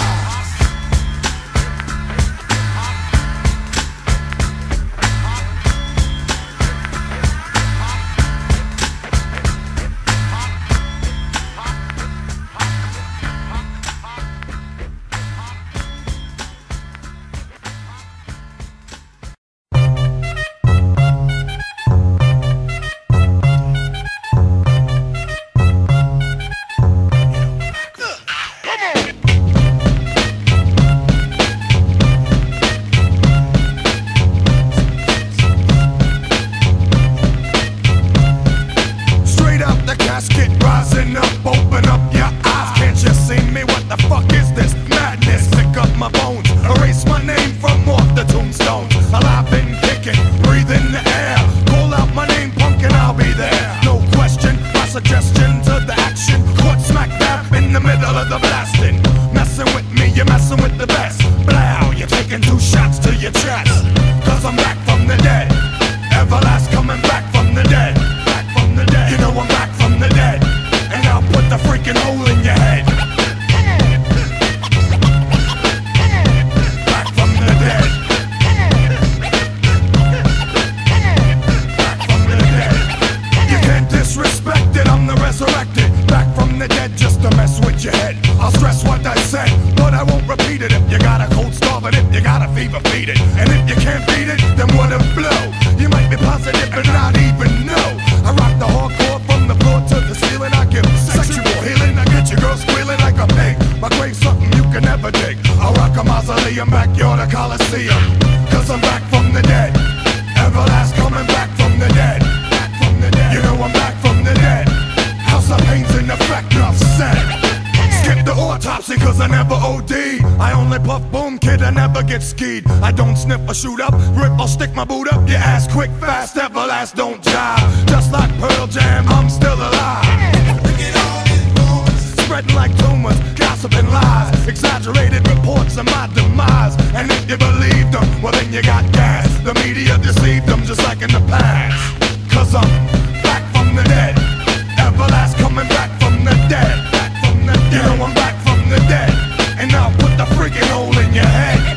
I don't sniff or shoot up, rip or stick my boot up. Your ass quick, fast, everlast, don't jive. Just like Pearl Jam, I'm still alive. Spreading like tumors, gossiping lies, exaggerated reports of my demise. And if you believed them, well then you got gas. The media deceived them just like in the past. Cause I'm back from the dead, everlast coming back from the dead. Back from the dead. You know I'm back from the dead, and I'll put the freaking hole in your head.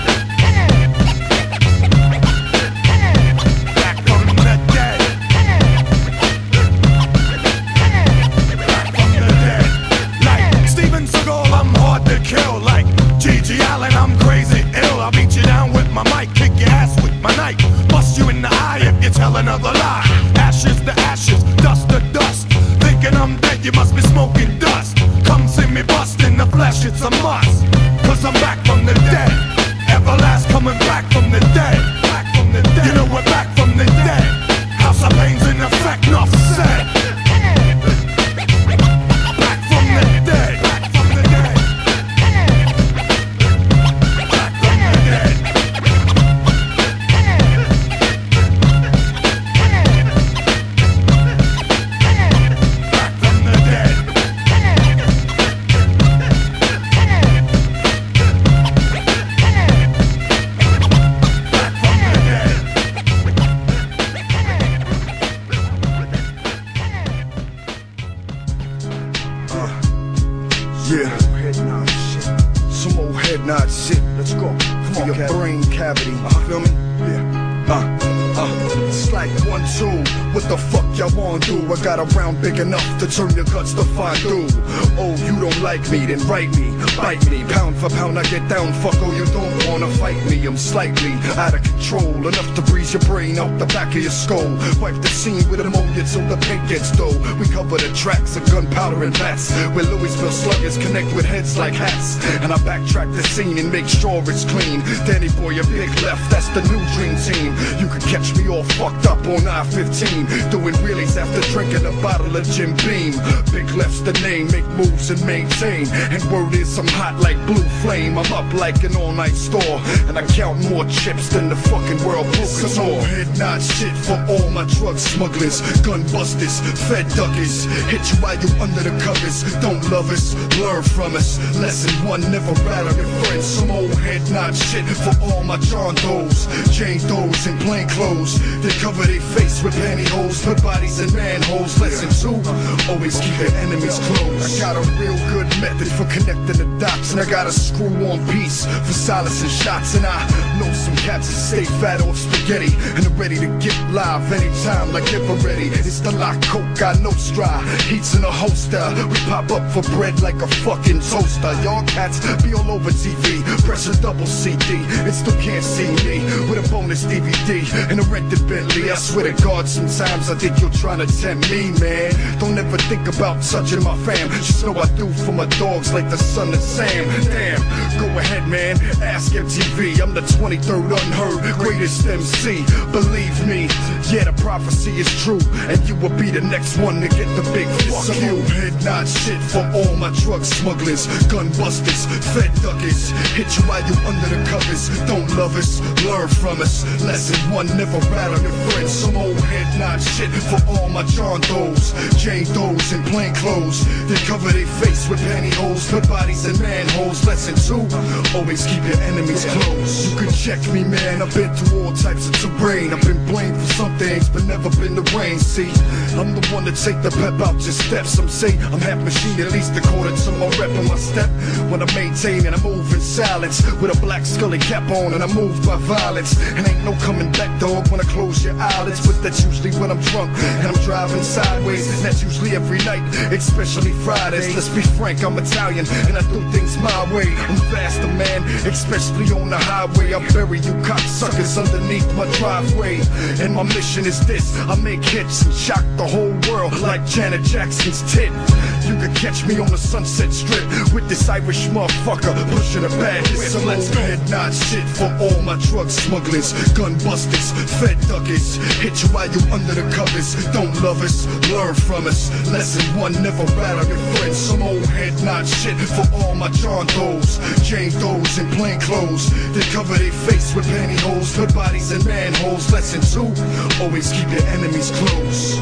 Another lie, ashes to ashes, dust to dust. Thinking I'm dead, you must be smoking dust. Come see me bust in the flesh, it's a must. Cause I'm back from the dead, everlast coming back from the dead. Back from the dead. You know we're back from the dead. House of Pain's in effect, enough said. Back from the dead, back from the dead. Back from the dead. Back from the head-not shit. Let's go. Come on, your brain cavity. Uh-huh. Feel me? Yeah. Uh. Uh, it's like one, two, what the fuck y'all wanna do? I got a round big enough to turn your guts to find through. Oh, you don't like me, then write me, bite me. Pound for pound I get down, fuck oh, you don't wanna fight me. I'm slightly out of control, enough to breeze your brain out the back of your skull. Wipe the scene with ammonia till the paint gets dull. We cover the tracks of gunpowder and bats, where Louisville sluggers connect with heads like hats. And I backtrack the scene and make sure it's clean. Danny boy, a big left, that's the new dream team. You can catch me all fucked up on I fifteen, doing wheelies after drinking a bottle of Jim Beam. Big left's the name, make moves and maintain. And word is I'm hot like blue flame. I'm up like an all-night store, and I count more chips than the fucking world poker store. Some old head-nod shit for all my drug smugglers, gun busters, fed duckers. Hit you while you under the covers. Don't love us, learn from us. Lesson one, never rat on your friends. Some old head-nod shit for all my John Does, Jane Does in plain clothes. They cover their face with pantyhose, put bodies in manholes. Lesson two, always keep your enemies close. I got a real good method for connecting the dots, and I got a screw-on piece for silencing shots. And I know some cats that stay fat off spaghetti and are ready to get live anytime like ever ready. It's the lock coke, got no straw, heats in a holster. We pop up for bread like a fucking toaster. Y'all cats be all over T V, press a double C D and still can't see me with a bonus D V D and a rented Bentley. I swear to God, sometimes I think you're trying to tempt me, man. Don't ever think about touching my fam. Just know I do for my dogs like the son of Sam. Damn, go ahead, man, ask M T V. I'm the twenty-third unheard, greatest M C. Believe me, yeah, the prophecy is true, and you will be the next one to get the big fuck Some you. Head-nod shit for all my drug smugglers, gun busters, fed duckers. Hit you while you under the covers. Don't love us, learn from us. Lesson one, never rat on your friends. Some old head-nod shit for all my John Does, Jane Does in plain clothes. They cover their face with pantyhose, put bodies in manholes. Lesson two, always keep your enemies close. You can check me, man, I've been through all types of terrain. I've been blamed for some things, but never been the rain. See, I'm the one to take the pep out your steps. Some say I'm half machine, at least according to my rep and my step. When I maintain and I move in silence, with a black scully cap on and I move by violence. And ain't no coming back, dog, when I close your eyelids. But that's usually when I'm drunk and I'm driving sideways. And that's usually every night, especially Fridays. Let's be frank, I'm Italian and I do things my way. I'm faster, man, especially on the highway. I bury you cocksuckers underneath my driveway. And my mission is this, I make hits and shock the whole world like Janet Jackson's tit. You can catch me on the Sunset Strip with this Irish motherfucker pushing a bad whip. Some old head-nod shit for all my drug smugglers, gun busters, fed duckers. Hit you while you under the covers. Don't love us, learn from us. Lesson one, never rat on your friends. Some old head-nod shit for all my John Does, Jane Does in plain clothes. They cover their face with pantyhose, put bodies in manholes. Lesson two, always keep your enemies close.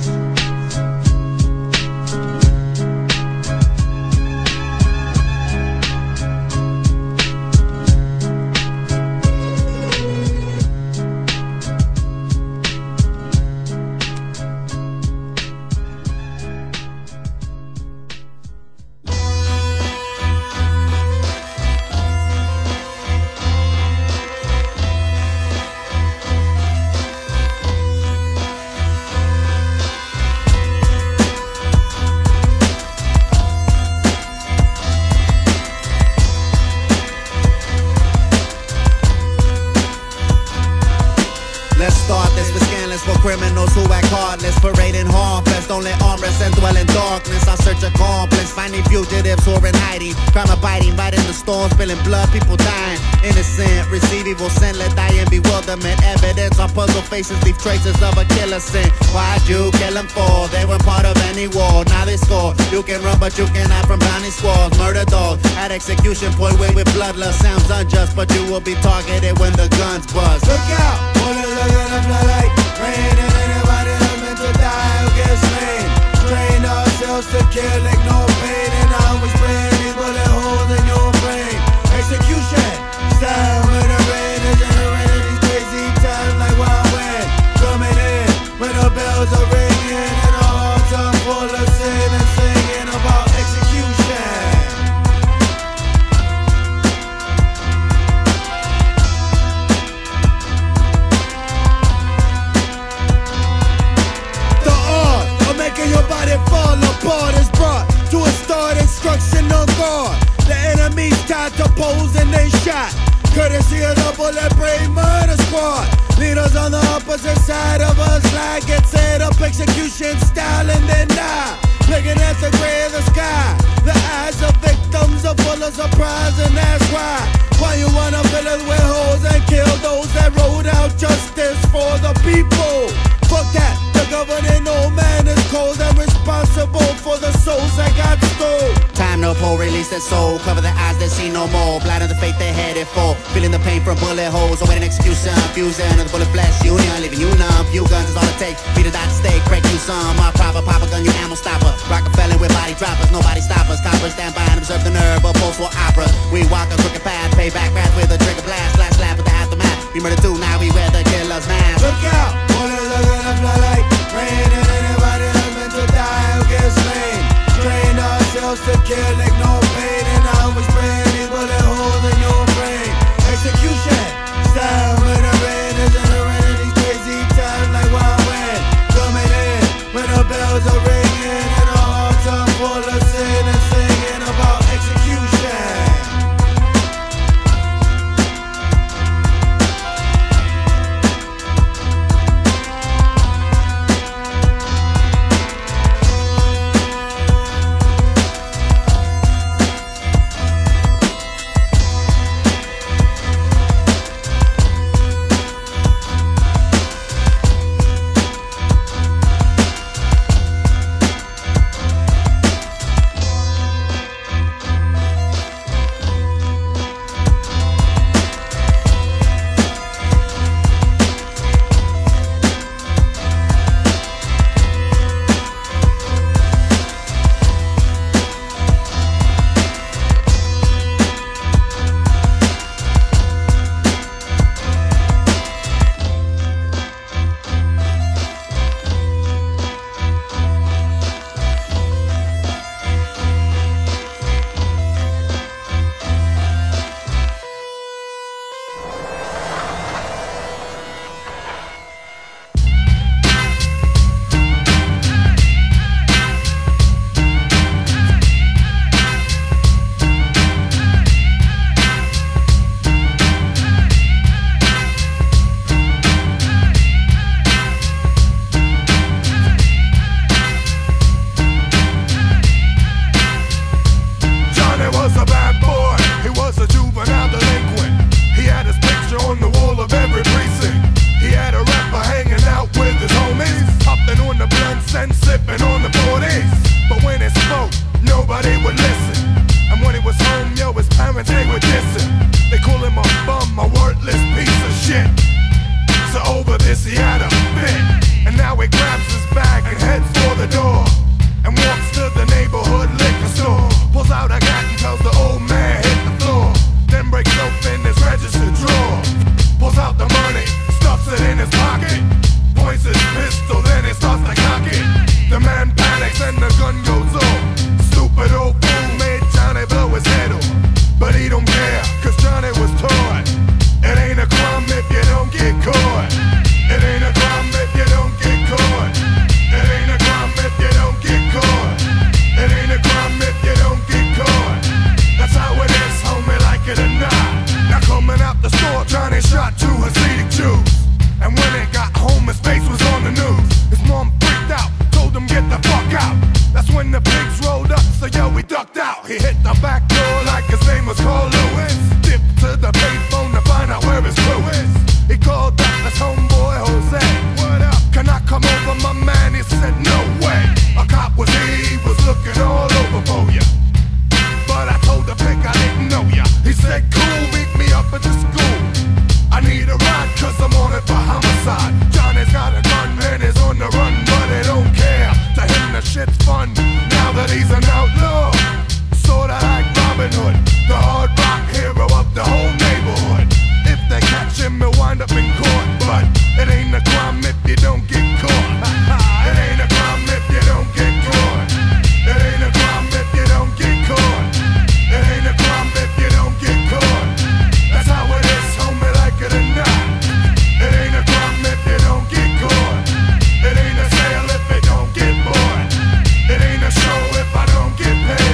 Criminals who act heartless, parading harmless, only armrest and dwell in darkness. I search accomplice, finding fugitives who are in hiding, crime abiding, right in the storm, spilling blood, people dying. Innocent, receive evil sin, let die in bewilderment. Evidence on puzzle faces leave traces of a killer sin. Why'd you kill them for? They were part of any war, now they score. You can run but you can hide from bounty squads. Murder dog, at execution point way with bloodlust. Sounds unjust but you will be targeted when the guns buzz. Look out! Bullet look at the floodlight. Rain and anybody that's meant to die who gets slain. Train ourselves to kill, ignore pain. And now we spray these bullet holes in your brain. Execution, style, murder rain is generated these crazy times like wild wind. Coming in when the bells are ringing and our hearts are full of sin and singing about execution. pose and then shot. Courtesy of the bullet brain murder squad. Leaders on the opposite side of us like get set up execution style and then die. Looking at the gray of the sky. The eyes of victims are full of surprise, and that's why. Why you wanna fill it with holes and kill those that wrote out justice for the people? Fuck that, the governing old man is cold and responsible for the souls that got stole. Time to pull, release their soul, cover their eyes, they see no more. Blind of the fate they're headed for, feeling the pain from bullet holes. Awaiting execution, fusion of the bullet flesh union, leaving you numb. Few guns is all it takes, beat a dot stake, break you some. Our proper, pop a gun, you ammo stopper. Rockefeller with body droppers, nobody stop us. Coppers stand by and observe the nerve of post-war opera. We walk a crooked path, pay back wrath with a trigger blast. Slash slap with the aftermath, we murder too, now we wear the killer's mask. Look out, bullets are gonna fly like rain, and anybody that's meant to die will get slain. Train ourselves to kill, ignore pain, and now we spraying these bullet holes in your brain. Execution style when the rain is in the rain in these crazy times like wild wind. Coming in when the bells are ringing and our hearts are full of sin and singing about execution. It ain't a show if I don't get paid.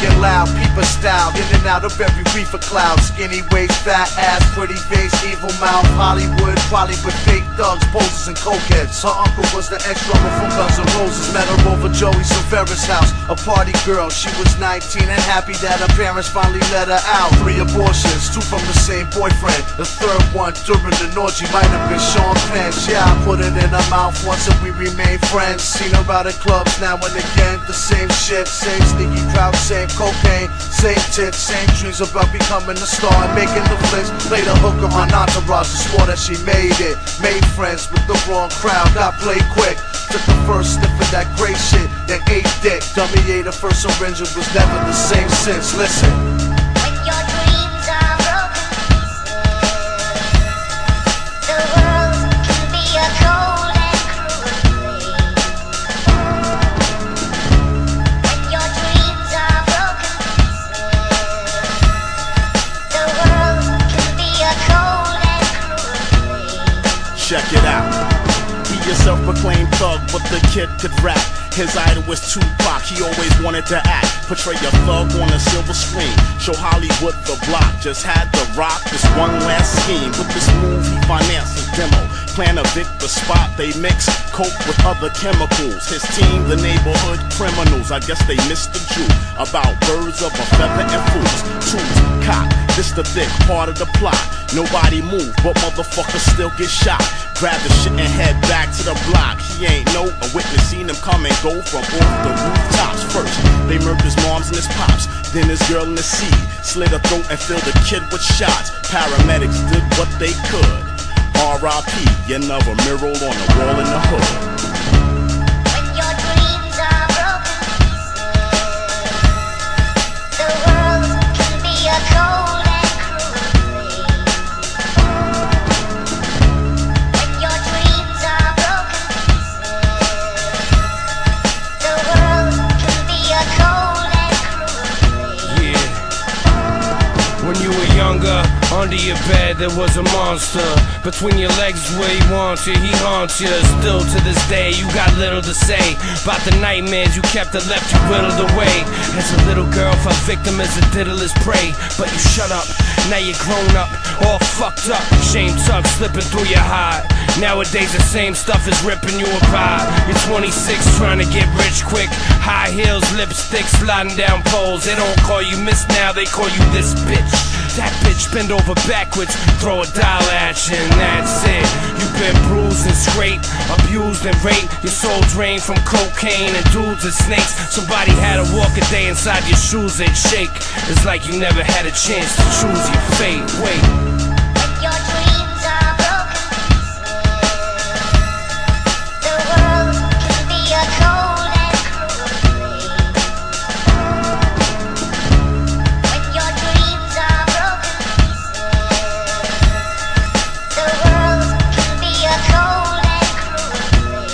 Speaking loud, people style, in and out of every reefer cloud. Skinny waist, fat ass, pretty face, evil mouth. Hollywood, probably with fake thugs, poses and cokeheads. Her uncle was the ex-drummer from Guns N' Roses. Met her over Joey Silvera's house, a party girl. She was nineteen and happy that her parents finally let her out. Three abortions, two from the same boyfriend. The third one during the orgy might have been Sean Penn. Yeah, I put it in her mouth once and we remained friends. Seen her out at clubs now and again. The same shit, same sneaky crowd, same cocaine, same tits, same dreams about becoming a star and making the flicks. Played a hook on my entourage and swore that she made it. Made friends with the wrong crowd, got played quick. Took the first sniff of that great shit, that ate dick. Dummy ate the first syringe and was never the same since. Listen. When your dreams are broken pieces, the world can be a cold and cruel place. When your dreams are broken pieces, the world can be a cold and cruel place. Check it out. He a self-proclaimed thug, but the kid could rap. His idol was Tupac, he always wanted to act. Portray a thug on a silver screen. Show Hollywood the block, just had to rock this one last scheme. With this move he financed his demo. Plan a Vic the spot, they mix coke with other chemicals. His team, the neighborhood criminals, I guess they missed the truth about birds of a feather and fools. Tools, cock, this the thick part of the plot. Nobody move, but motherfuckers still get shot. Grab the shit and head back to the block. He ain't no a witness seen him come and go from off the rooftops. First, they murdered his moms and his pops, then his girl in the sea. Slit her throat and filled the kid with shots. Paramedics did what they could. R I P, another mural on the wall in the hood. When your dreams are broken pieces, the world can be a cold and cruel place. When your dreams are broken pieces, the world can be a cold and cruel place. Yeah. When you were younger, under your bed there was a monster. Between your legs is where he wants you, he haunts you. Still to this day you got little to say about the nightmares you kept that left you whittled away. As a little girl fell victim as a diddler's prey. But you shut up, now you're grown up, all fucked up. Shame tuck slipping through your heart. Nowadays the same stuff is ripping you apart. You're twenty-six trying to get rich quick. High heels, lipstick, sliding down poles. They don't call you miss now, they call you this bitch. That bitch bend over backwards, throw a dollar at you and that's it. You've been bruised and scraped, abused and raped. Your soul drained from cocaine and dudes and snakes. Somebody had to walk a day inside your shoes and shake. It's like you never had a chance to choose your fate. Wait. When your dreams are broken pieces, the world can be a cold and cruel place. When your dreams are broken pieces, the world can be a cold and cruel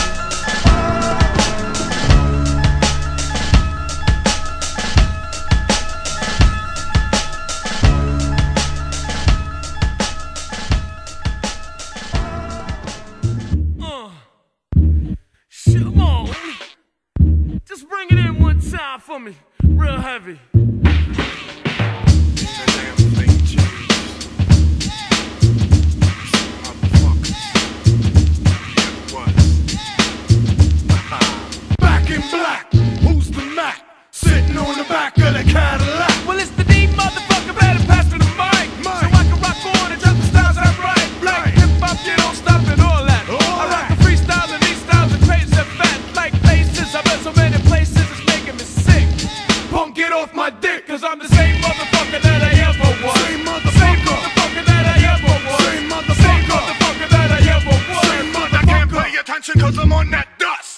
Come on, just bring it in one time for me, real heavy. Back in black, who's the Mac? Sitting on the back of the Cadillac. Well, it's the D motherfucker, better pass me the mic, so I can rock on and drop the styles I write. Like hip hop, you don't stop and all that. I rock the freestyle and these styles are crazy and fat. Like places, I've been so many places, it's making me sick. Punk, get off my dick, Cause I'm the same motherfucker that I ever was. Same motherfucker. Same motherfucker that I ever was. Same motherfucker. Same motherfucker that I ever was. Same motherfucker. I can't pay attention cause I'm on that dust.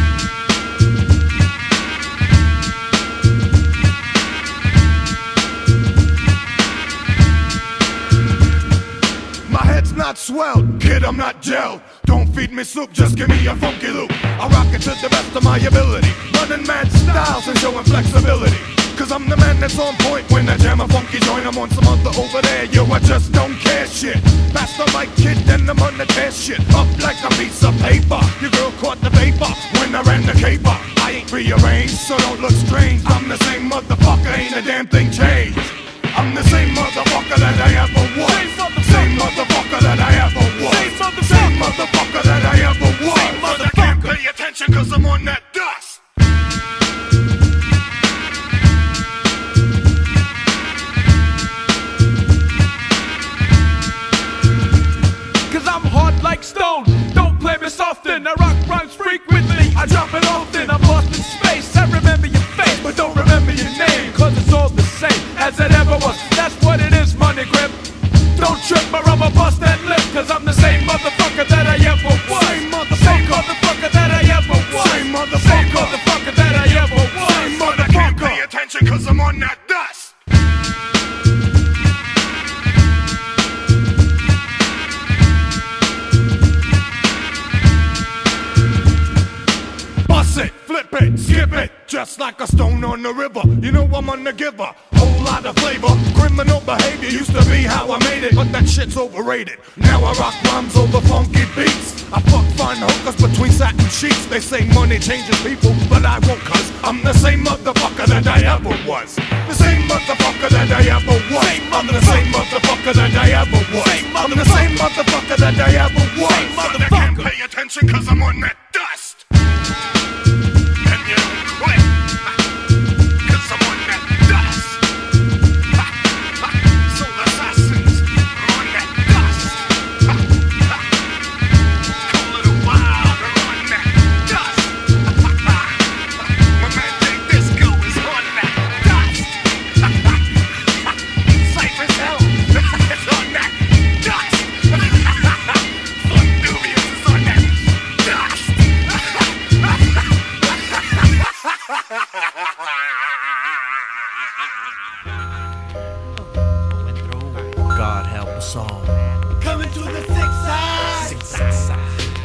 My head's not swelled, kid, I'm not gel. Don't feed me soup, just give me a funky loop. I rock it to the best of my ability, running mad styles and showing flexibility. Cause I'm the man and it's on point when I jam a funky joint. I'm on some other over there, yo, I just don't care shit. Pass the mic, kid, then I'm on the test shit. Up like a piece of paper. Your girl caught the vapor when I ran the caper. I ain't rearranged, so don't look strange. I'm the same motherfucker, ain't a damn thing changed. I'm the same motherfucker that I ever was. Same motherfucker that I ever was. Same motherfucker that I ever was. Same motherfucker. I can't pay attention cause I'm on that dust. Cause I'm hard like stone. Don't play me often. I rock rhymes frequently. I drop it often. I'm lost in space. I remember your face, but don't remember your name. Cause it's all the same as it ever was. That's what it is, money grip. Don't trip or I'ma bust that lip. Cause I'm the same motherfucker that I ever was. Same motherfucker, same motherfucker that I ever was. Same motherfucker, same motherfucker that I ever was. Same motherfucker. I can't pay attention cause I'm on that dust. Bust it, flip it, skip it, just like a stone on the river. You know I'm on the giver, whole lot of flavor. Criminal behavior used to be how I made it, but that shit's overrated. Now I rock rhymes over funky beats. I fuck fine hookers between satin sheets. They say money changes people, but I won't cause I'm the same motherfucker that I ever was. The same motherfucker that I ever was. I'm the same motherfucker that I ever was. I'm the same motherfucker that I ever was. But I can't pay attention cause I'm on that dust. And you don't quit cause I'm on that dust. Soul assassins are on that dust. Call it a wild, are on that dust. My man Jay Disco is on that dust. Cypress Hill is on that dust. Fun Dubious is on that dust. God help us all. Coming to the six side. Six side.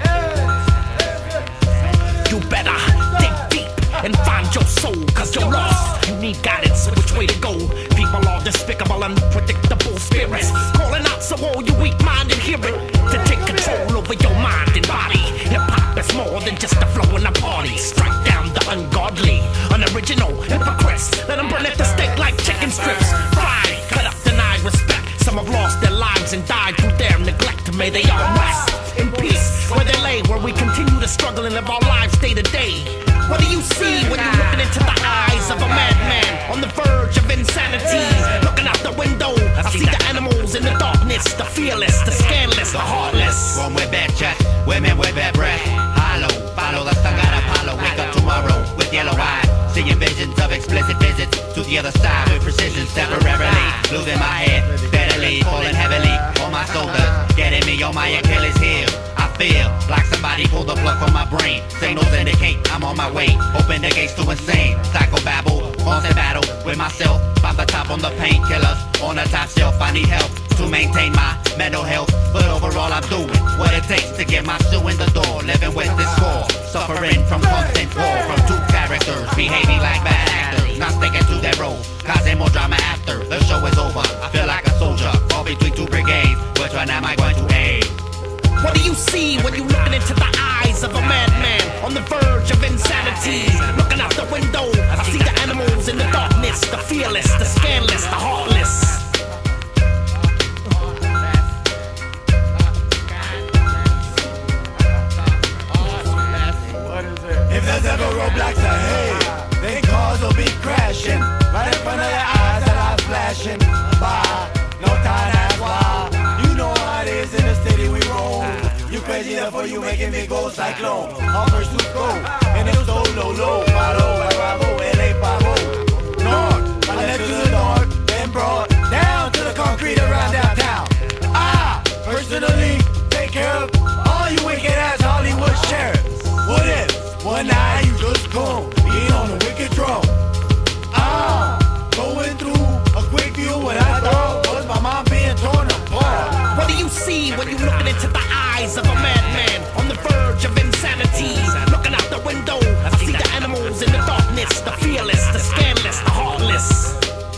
You better dig deep and find your soul, cause you're lost. You need guidance, which way to go? People are despicable, unpredictable spirits, calling out so all you weak-minded hear it. To take control over your mind and body. Hip-hop is more than just a flow in a party. Strike down the ungodly, unoriginal hypocrites. Let them burn at the stake like chicken strips. Fried, cut up, denied respect. Some have lost their lives and died through their neglect. May they all rest in peace where they lay, where we continue to struggle and live our lives day to day. What do you see when you're looking into the eyes of a madman on the verge of insanity? Looking out the window, I see the animals in the darkness, the fearless, the scandalous, the heartless. One with bad chat, women with bad breath. Hollow, follow the sun, got Apollo. Wake up tomorrow with yellow eyes, seeing visions of explicit visits to the other side with precision temporarily. Losing my head, steadily, falling heavily on my shoulders, getting me on my Achilles heel. I feel like somebody pulled the plug from my brain. Signals indicate I'm on my way. Open the gates to insane. Psychobabble, constant battle with myself. Find the top on the painkillers. On the top shelf, I need help to maintain my mental health. But overall, I'm doing what it takes to get my shoe in the door. Living with this score. Suffering from constant war. From two characters behaving like bad actors. Not sticking to their role. Causing more drama after the show is over. I feel like a soldier. Caught between two brigades. Which one am I going to aid? What do you see when you're looking into the eyes of a madman on the verge of insanity? Looking out the window, I see the animals in the darkness, the fearless, the scandalous, the heartless. If there's ever roadblocks ahead, then cars will be crashing right in front of your eyes that are flashing by. No time to ask why. You know how it is in the city we roll. You crazy, therefore you making me go cyclone. Offers to go, and it's so low, low. Follow, Bravo, L A five oh. North, I left to the north, then brought down to the concrete around downtown. I personally take care of all you wicked ass Hollywood sheriffs. What if one night you just come, being on the wicked throne? I'm going through a quick view when I thought was my mom being torn apart. What do you see when you're looking into the eyes of a madman on the verge of insanity? Looking out the window, I see the animals in the darkness, the fearless, the scandalous, the heartless.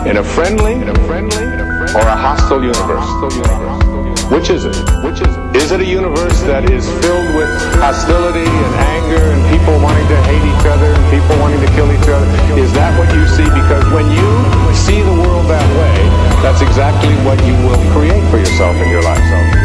In a friendly, in a friendly, or a hostile universe? Which is it? Which is it? Is it a universe that is filled with hostility and anger and people wanting to hate each other and people wanting to kill each other? Is that what you see? Because when you see the world that way, that's exactly what you will create for yourself in your life.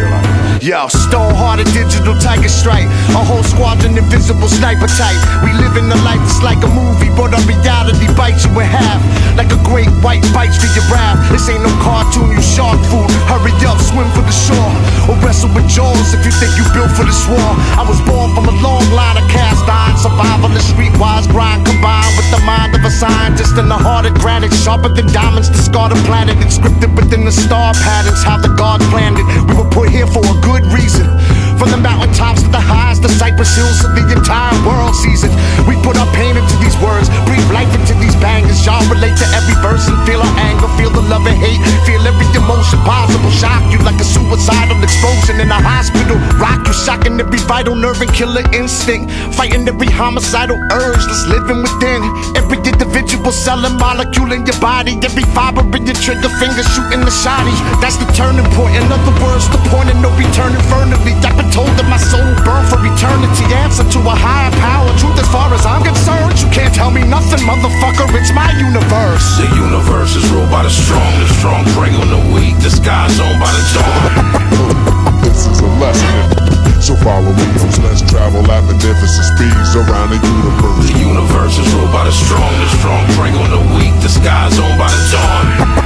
Yo, stone-hearted digital tiger strike, a whole squadron invisible sniper type. We live in the life that's like a movie, but our reality bites you in half, like a great white bites for your wrath. This ain't no cartoon, you shark food. Hurry up, swim for the shore, or wrestle with jaws if you think you built for this war. I was born from a long line of cast iron, survival and streetwise grind combined with the mind of a scientist and the heart of granite, sharper than diamonds to scar the planet, inscripted within the star patterns, how the God planned it. We were put here for a good good reason. From the mountaintops to the highs, the Cypress Hills, so the entire world sees it. We put our pain into these words, breathe life into these bangers. Y'all relate to every verse and feel our anger, feel the love and hate, feel every emotion possible. Shock you like a suicidal explosion in a hospital. Rock you, shocking every vital nerve and killer instinct, fighting every homicidal urge that's living within every individual cell and molecule in your body, every fiber in your trigger finger shooting the shotty. That's the turning point. In other words, the point of no return. Infernally, I've been told that my soul burned for eternity. Answer to a higher power. Truth as far as I'm concerned, you can't tell me nothing, motherfucker. It's my universe. The universe is ruled by the strong. The strong prey on the weak. The sky's owned by the dawn. This is a lesson. So follow me, let's travel at magnificent speeds around the universe. The universe is ruled by the strong. The strong prey on the weak. The sky's owned by the dawn.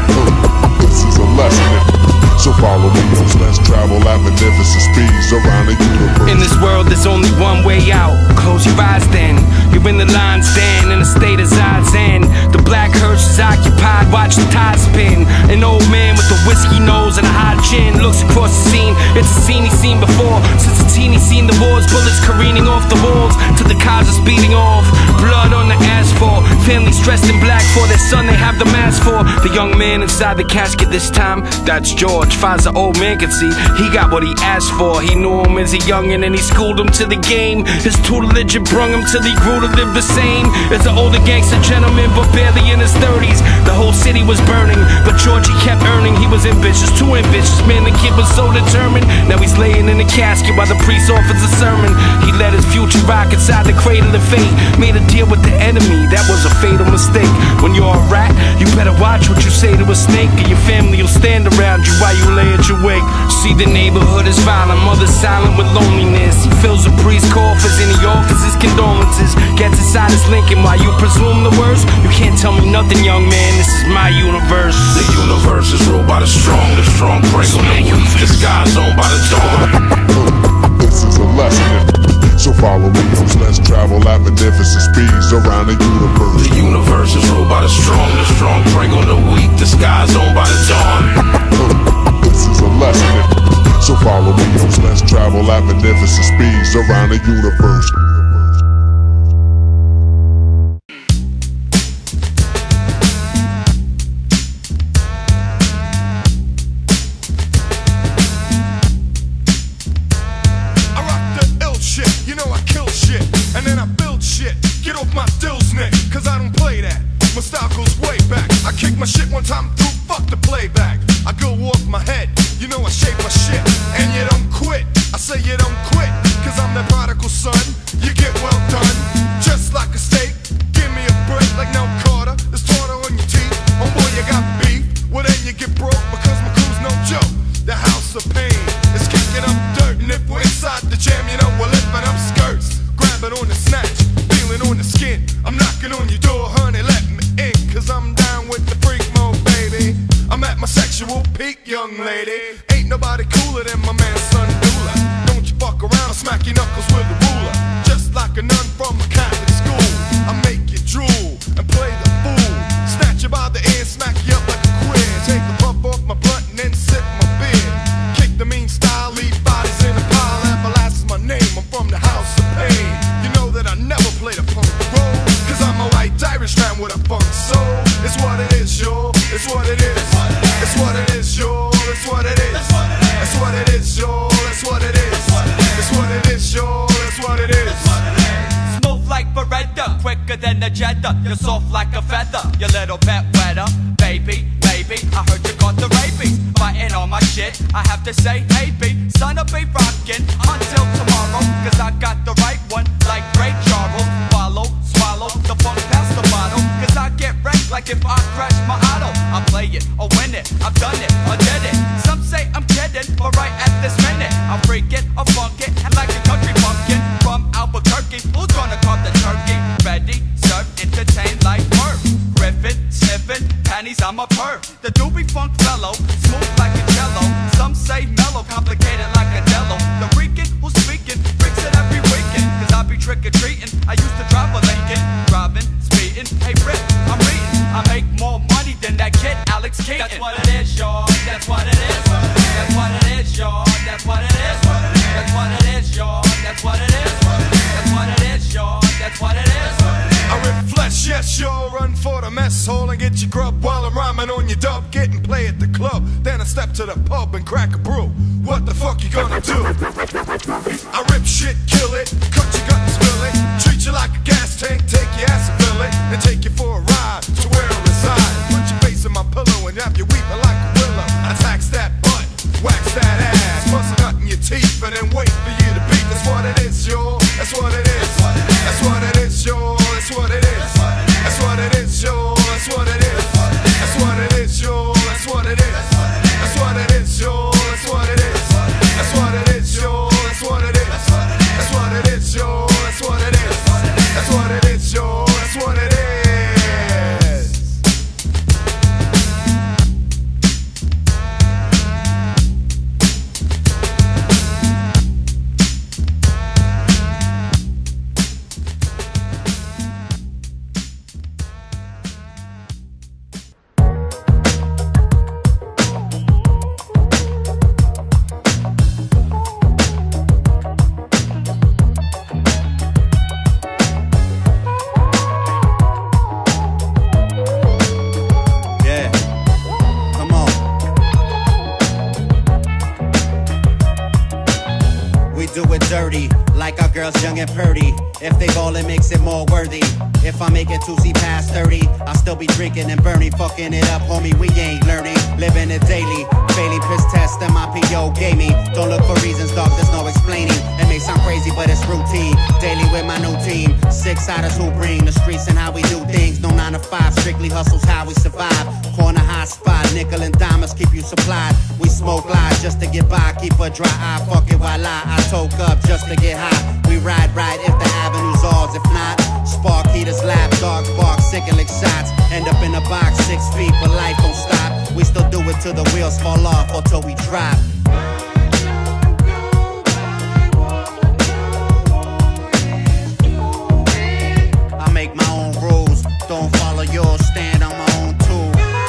This is a lesson. So follow me, let's travel at magnificent speeds around the universe. In this world, there's only one way out. Close your eyes then. You're in the lion's den, in a state of Zazen. The black hearse is occupied, watch the tide spin. An old man with a whiskey nose and a high chin looks across the scene. It's a scene he's seen before. Since a teen he's seen the wars, bullets careening off the walls, to the cars are speeding off. Blood on the asphalt. Families dressed in black for their son they have the mask for. The young man inside the casket this time, that's George. Finds the old man could see he got what he asked for. He knew him as a youngin' and he schooled him to the game. His tutelage had brung him till he grew to live the same as the older gangster gentleman, but barely in his thirties. The whole city was burning, but George he kept earning. He was ambitious, too ambitious, man, the kid was so determined. Now he's laying in a casket while the priest offers a sermon. He let his future rock inside the cradle of fate. Made a deal with the enemy, that was a fatal mistake. When you're a rat, you better watch what you say to a snake, or your family will stand around you while you lay at your wake. See, the neighborhood is violent, mother silent with loneliness. He fills the priest's coffers and he offers his condolences. Gets inside his Lincoln while you presume the worst. You can't tell me nothing, young man, this is my universe. The universe is ruled by the strong. The strong prey on the weak. The sky's owned by the dawn. This is a lesson. So follow me, let's travel at magnificent speeds around the universe. The universe is ruled by the strong. The strong prey on the weak. The sky's owned by the dawn. This is a lesson. So follow me, let's travel at magnificent speeds around the universe. You're soft like a feather, your little pet weather, baby. it. I have to say, hey B, son of a rockin' until tomorrow, cause I got the right one, like Ray Charles. Follow, swallow, the funk past the bottle, cause I get wrecked like if I crash my auto. I play it, or win it, I've done it, or did it. Some say I'm kidding, but right at this minute, I freak it, or funk it, and like a country pumpkin from Albuquerque. Who's gonna carve the turkey? Ready, serve, entertain like Murph. Griffin, sniffin', panties, I'm a perv. The doobie funk fellow, smooth like a jello. Some say mellow, complicated like a jello. The Rican who's speaking, bricks it every weekend. Cause I be trick-or-treating, I used to drive a Lincoln. Driving, speeding, hey Rip, I'm reading. I make more money than that kid, Alex Keaton. That's what it is, y'all, that's what it is. That's what it is, y'all, that's what it is. That's what it is, y'all, that's what it is. That's what it is, y'all, that's what it is. I rip flesh, yes, y'all, run for the mess hall and get your grub while I'm rhyming on your dub. Get and play at the club, then I step to the pub and crack a brew. What the fuck you gonna do? I rip shit, kill it, cut your gut and spill it. Treat you like a gas tank, take your ass and fill it, and take you for a ride to where I reside. Put your face in my pillow and have you weeping like a willow. I tax that butt, wax that ass, bust a nut in your teeth and then wait for you to beat. That's what it is, y'all, that's what it is. That's what it is, y'all, that's what it is. That's what it is, y'all, that's what it is. That's what it is, y'all, that's what it is. That's what it is, y'all, that's what it is. That's what it is, y'all, that's what it is. That's what it is, y'all, that's what it is. That's what it is, y'all, that's what it is. Like our girls young and purty. If they ball, it makes it more worthy. If I make it to see past thirty, I'll still be drinking and burning, fucking it up, homie, we ain't learning. Living it daily, failing piss test and my P O gave me. Don't look for reasons, dog, there's no explaining. It may sound crazy, but it's routine. Daily with my new team, six-siders who bring the streets and how we do things. No nine to five, strictly hustles how we survive. Corner hot spot, nickel and diamonds keep you supplied. We smoke lies just to get by, keep a dry eye, fuck it while I, I toke up just to get high. We ride right if the avenue's ours, if not, spark heaters, lap, dogs bark, sickling shots. End up in a box, six feet, but life don't stop. We still do it till the wheels fall off or till we drop. I make my own rules, don't follow yours, stand on my own too.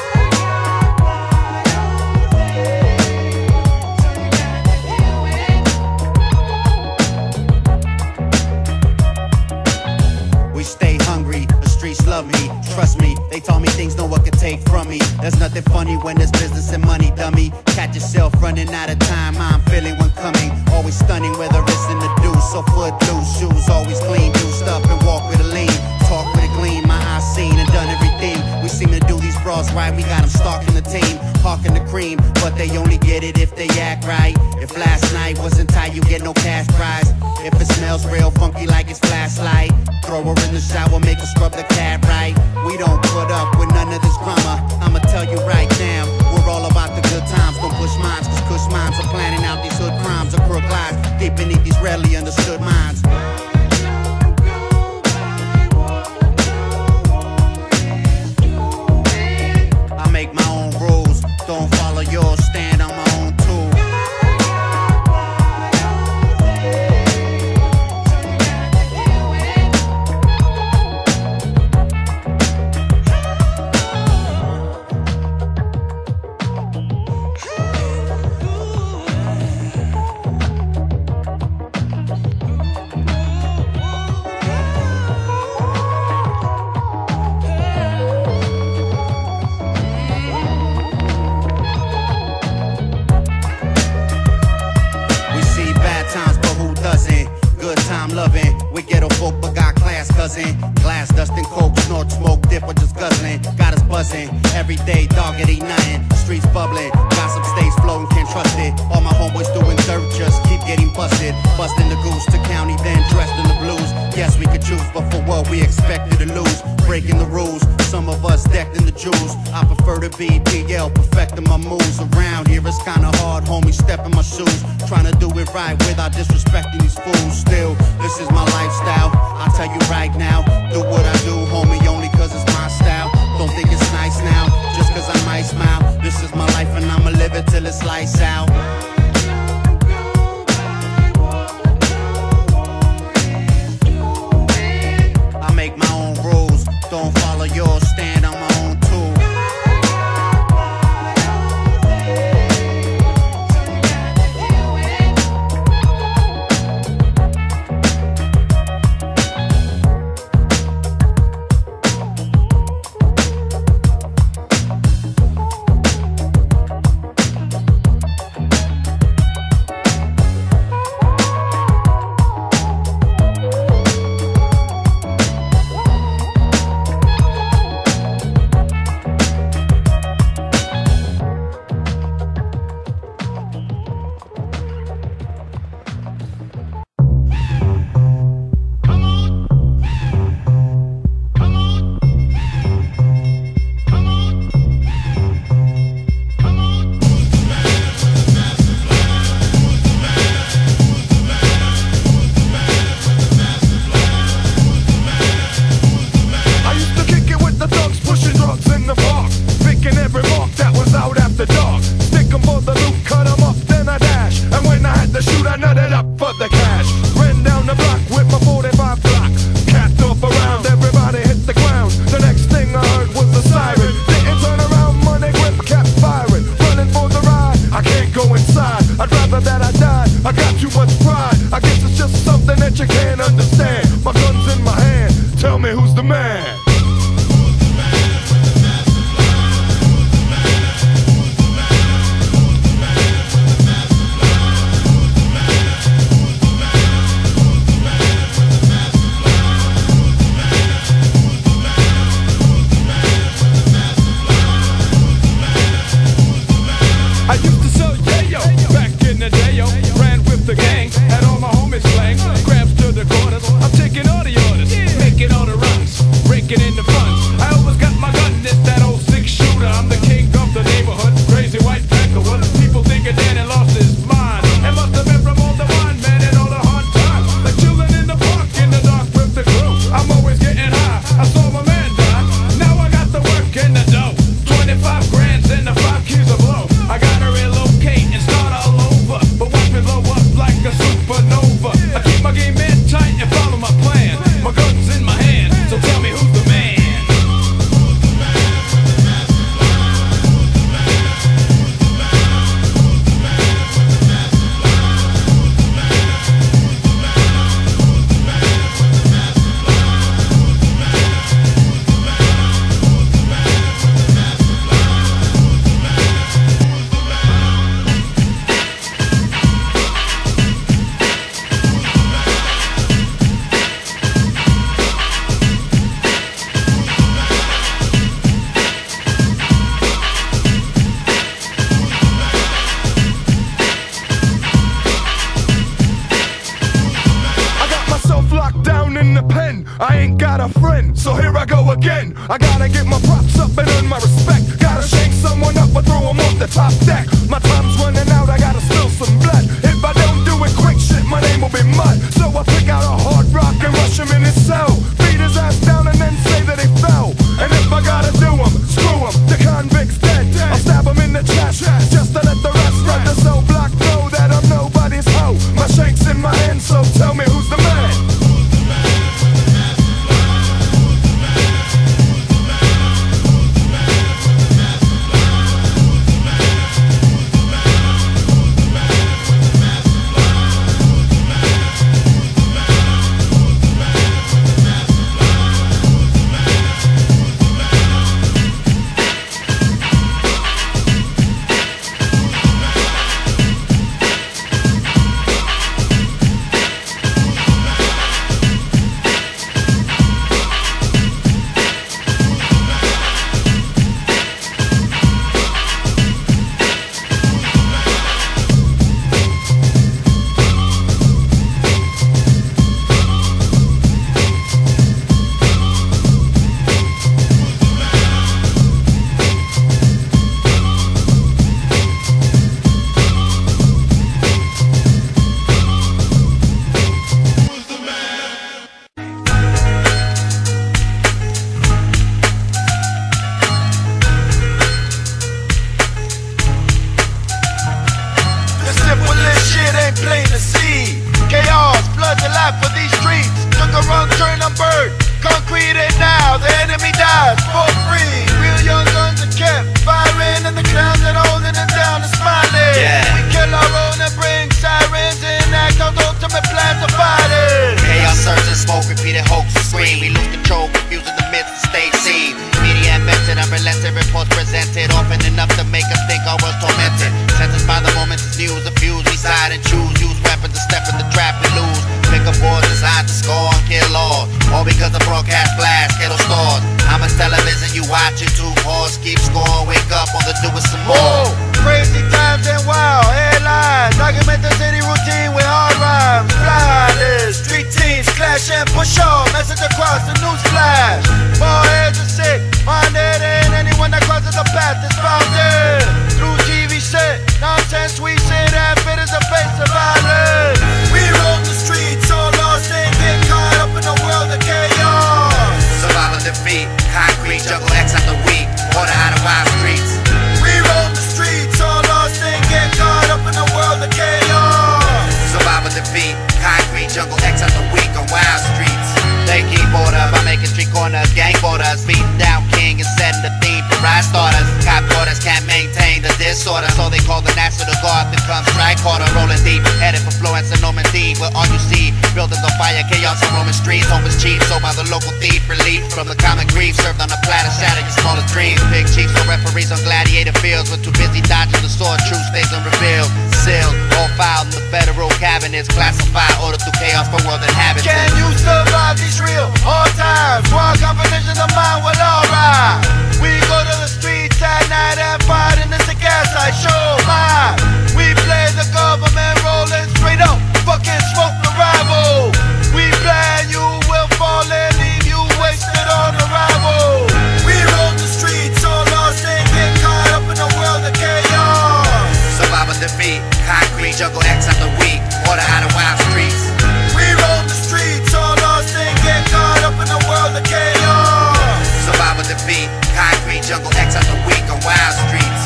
Stay hungry, the streets love me, trust me. They taught me things no one can take from me. There's nothing funny when there's business and money, dummy. Catch yourself running out of time, I'm feeling one coming. Always stunning, whether it's in the deuce or foot loose. Shoes always clean, juiced up and walk with a lean. Talk with a gleam, my eyes seen and done everything. We seem to do these bras right, we got them stalking the team. Hawking the cream, but they only get it if they act right. If last night wasn't tight, you get no cash prize. If it smells real funky like it's flashlight, throw her in the shower, make her scrub the cat right. We don't put up with none of this drama. I'ma tell you right now, we're all about the good times. Don't push minds, cause cush minds are planning out these hood crimes or crook lies deep beneath these rarely understood minds. I make my own rules, don't follow yours, stand on my own too. Glass dusting, coke, snort, smoke, dip, or just guzzling. Got us buzzing, every day, dog, it ain't nothing. Streets bubbling, gossip stays flowing. low and can't trust it. All my homeboys doing dirt just keep getting busted. Busting the goose to county, then dressed in the blues. Yes, we could choose, but for what we expected to lose. Breaking the rules, some of us decked in the jewels. I prefer to be D L, perfecting my moves. Around here it's kinda hard, homie, step in my shoes. Trying to do it right without disrespecting these fools. Still, this is my lifestyle, I'll tell you right now. Do what I do, homie, only cause it's my style. Don't think it's nice now, just cause I might smile. This is my life and I'ma live it till it's lights out. I make my own rules, don't follow yours, stand on my own tool. I ain't got a friend, so here I go again. I gotta get my props up and earn my respect. Gotta shake someone up or throw them off the top deck. My time's running out, I gotta spill some blood. If I don't do it quick, shit, my name will be mud. So I pick out a hard rock and rush him in his cell. Beat his ass down and then say that he fell. And if I gotta do him, screw him, the convict's dead. I'll stab him in the chest, just to let the rest of the cell block know that I'm nobody's hoe. My shank's in my hand, so tell me who's the man. to life for these streets. Took a wrong turn, I'm burned. Concrete and now the enemy dies for free. Real young guns are kept firing, and the clowns that holding it down are smiling. Yeah. We kill our own and bring sirens and act out the ultimate plans to fight it. Chaos surge and smoke, repeated hoax and scream. We lose control, confusing the myths and stage scene. Media invented, unrelenting reports presented, often enough to make us think our world's tormented. Sentenced by the moment it's news, a fuse, we side and choose. Use weapons to step in the trap we lose. Pick up boards designed to score and kill all. All because the broadcast blast, ghetto stores. How much television you watch, you too pause, keep score, wake up on the do it some more. Oh, crazy times and wild headlines. Document the city routine with hard rhymes. Blinders, street teams clash and push on. Message across the news flash. Ball heads are sick, minded, and anyone that crosses the path is founded. Through T V set, nonsense we sit and fit as a face of violence. We roam the streets, all lost and get caught up in a world of chaos. Survival defeat, concrete, jungle X out the week. Order out of wild streets. We roam the streets, all lost and get caught up in a world of chaos. Survival defeat, concrete, jungle X out the week on wild streets. They keep order by making street corners, gang borders, beating down king and setting the theme for ride starters. Cop quarters can't maintain the disorder, so they call the National Guard to come strike harder. Rolling deep, headed for Florence and Normandy, where all you see buildings on fire, chaos on Roman streets. Home is cheap, sold by the local thief, relief from the common grief, served on a platter, shatter your smallest dreams. Big chiefs or referees on gladiator fields, we're too busy dodging the sword, truth stays unrevealed. Sealed, all filed in the federal cabinets, classified, ordered through chaos for world inhabitants. Can you survive these real hard times? Wild competition of mind, well alright. We go to the streets at night and fight, and it's a gaslight show mine. We play the government rolling straight up, fucking smoke the rival. We plan, you will fall and leave you wasted on arrival. We roam the streets, all lost and get caught up in a world of chaos. Survival defeat, concrete, jungle X out the week. Order out of wild streets. We roam the streets, all lost and get caught up in a world of chaos. Survival defeat, concrete, jungle X out the week on wild streets.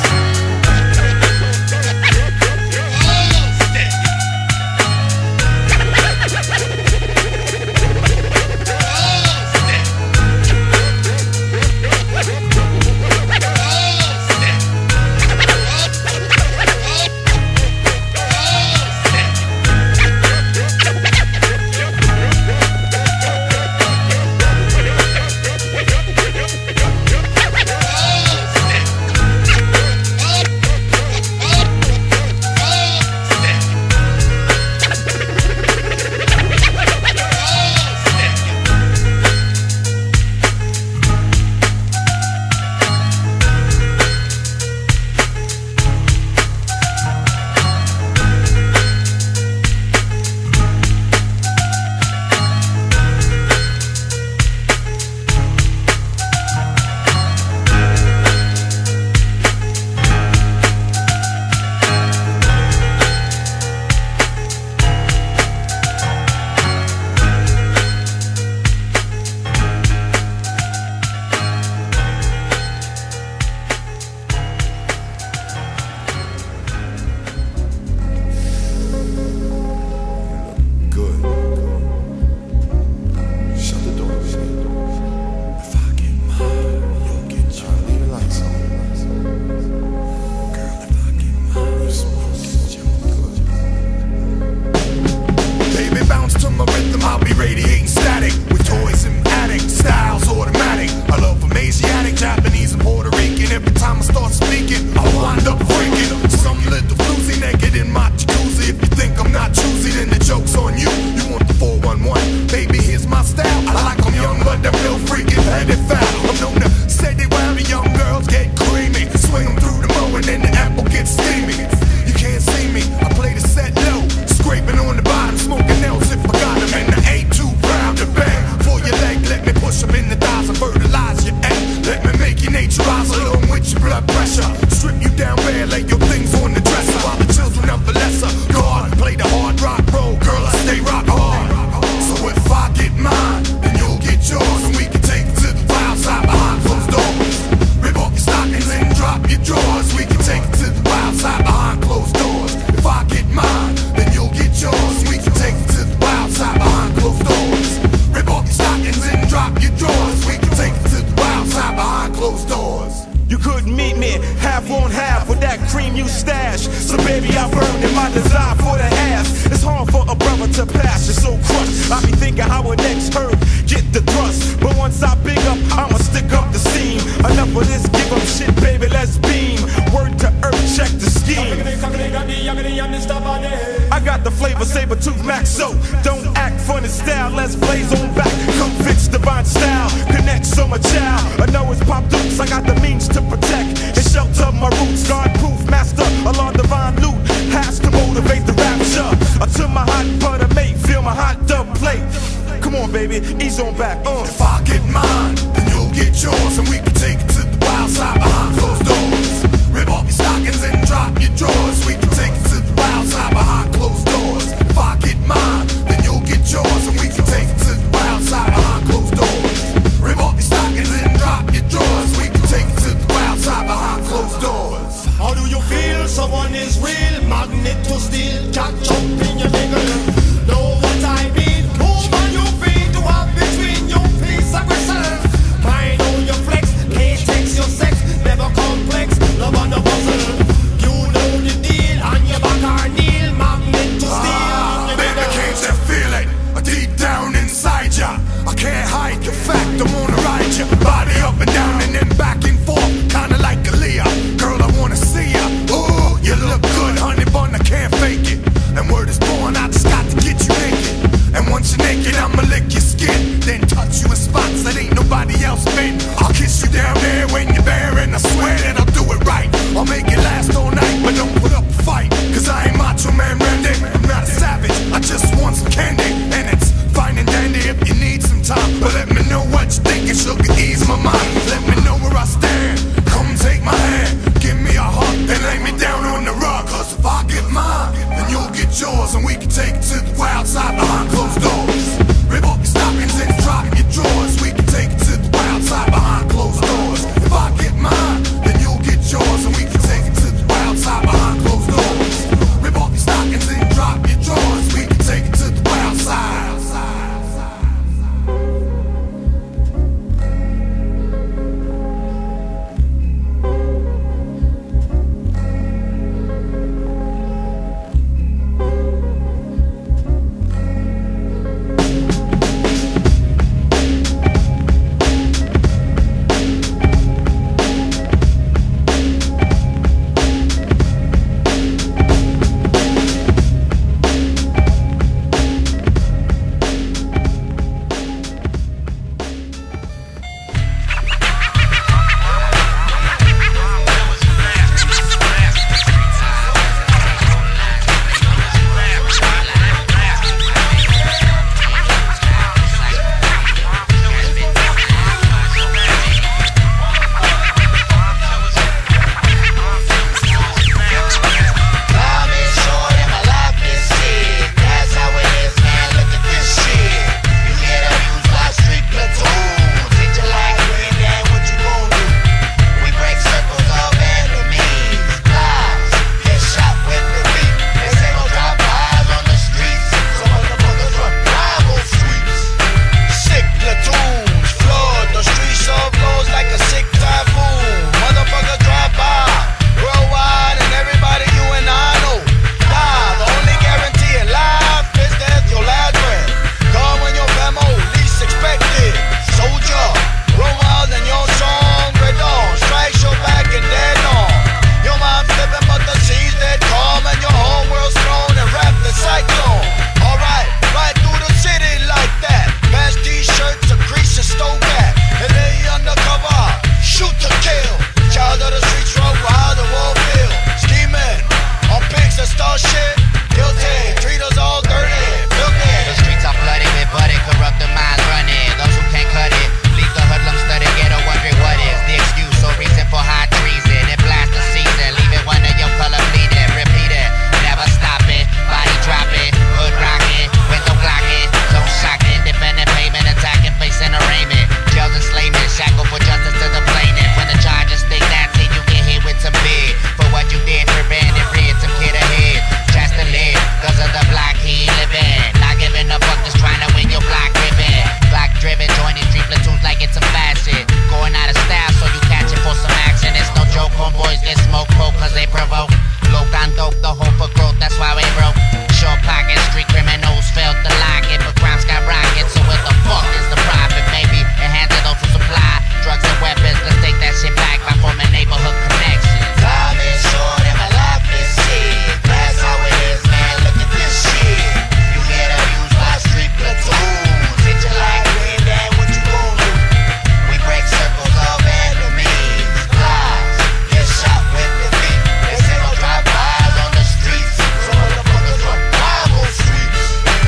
Outside behind stash. So baby, I burn in my desire for the ass. It's hard for a brother to pass, you're so crushed. I be thinking how a next herd get the thrust. But once I big up, I'ma stick up the steam. Enough of this give up shit, baby, let's beam. Word to earth, check the scheme. I got the flavor, saber tooth max, so don't act funny style, let's blaze on back. Come fix divine style, connect so my child. I know it's pop dukes, I got the means to protect and shelter my roots. God proof, master, Allah divine loot has to motivate the rapture. Until my hot butter mate, feel my hot dub plate. Come on, baby, ease on back. Uh. If I get mine, then you'll get yours, and we can take it to the wild side behind closed doors. Rip off your stockings and drop your drawers. We can take it to the wild side behind closed doors. If I get mine, then you'll get yours, and we can take it to the wild side behind closed doors. Rip off your stockings and drop your drawers. We can take it to the wild side behind closed doors. How do you feel? Someone is real, magnet to steel. Catch up in your nigga. Know what I mean? Move on your feet to have between your peace aggression. Mind on your flex, latex your sex, never complex, love on the puzzle. You know the deal, on your back or kneel, magnet to steel. Ah, baby, can't you feel it? Deep down inside ya, I can't hide the fact I wanna ride ya. Body up and down and then back and forth, kinda like Aaliyah. Girl, I wanna see ya. Ooh, you look good, honey bun, I can't fake it. And word is born, I just got to get you naked. And once you're naked, I'ma lick your skin, then touch you in spots that ain't nobody else been. I'll kiss you down there when you're bare, and I swear that I'll do it right. I'll make it last all night, but don't put up a fight. Cause I ain't Macho Man Randy, I'm not a savage, I just want some candy. And it's fine and dandy if you need some time, but let me know what you think, and sugar ease my mind. Let me know where I stand, come take my hand, give me a hug, and lay me down on the rug. Cause if I get mine, then you'll get yours, and we can take it to the wild side behind closed doors. Rip off your stockings and drop your drawers. We can take it to the wild side behind closed doors. If I get mine, then you'll get yours, and we can take it to the wild side behind closed doors. Rip off your stockings and drop your drawers. We can take it to the wild side. on dope, the hope for growth, that's why we broke. Short pockets, street criminals felt the locket, but crime skyrocket, so what the fuck is the profit? Maybe it hands to those who supply drugs and weapons. Let's take that shit back by forming neighborhood connections. Time is short and my life is shit. That's how it is, man, look at this shit. You get abused by street platoons. Hit you like granddad, what you gon' do? We break circles of enemies. Lies, get shot with the beat. They say no drive-bys on the streets, so motherfuckers run wild on streets.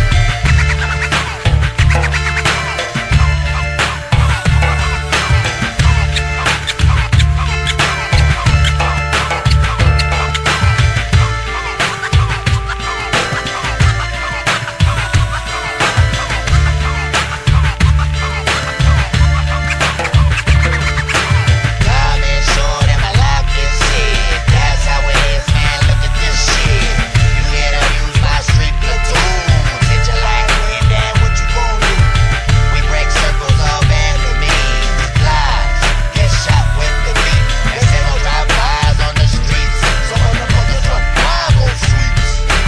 Time is short and my life is shit. That's how it is, man, look at this shit. You get abused by street platoons. Hit you like granddad, what you gon' do? We break circles of enemies. Lies, get shot with the beat. They say no drive-bys on the streets, so motherfuckers run wild on streets.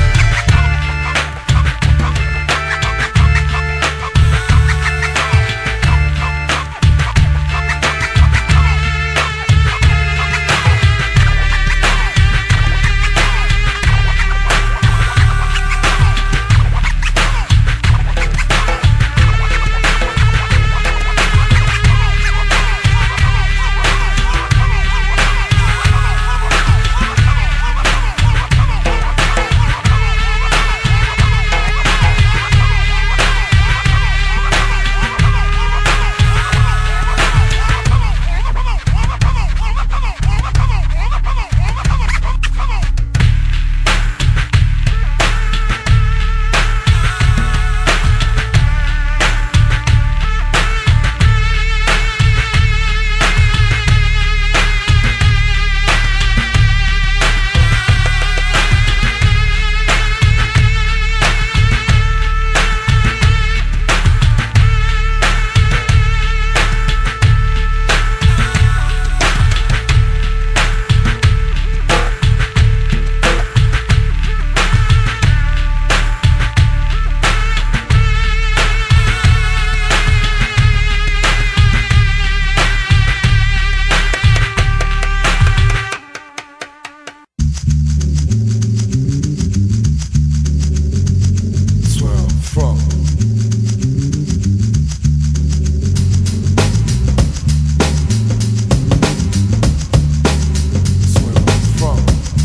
Swell from Swell from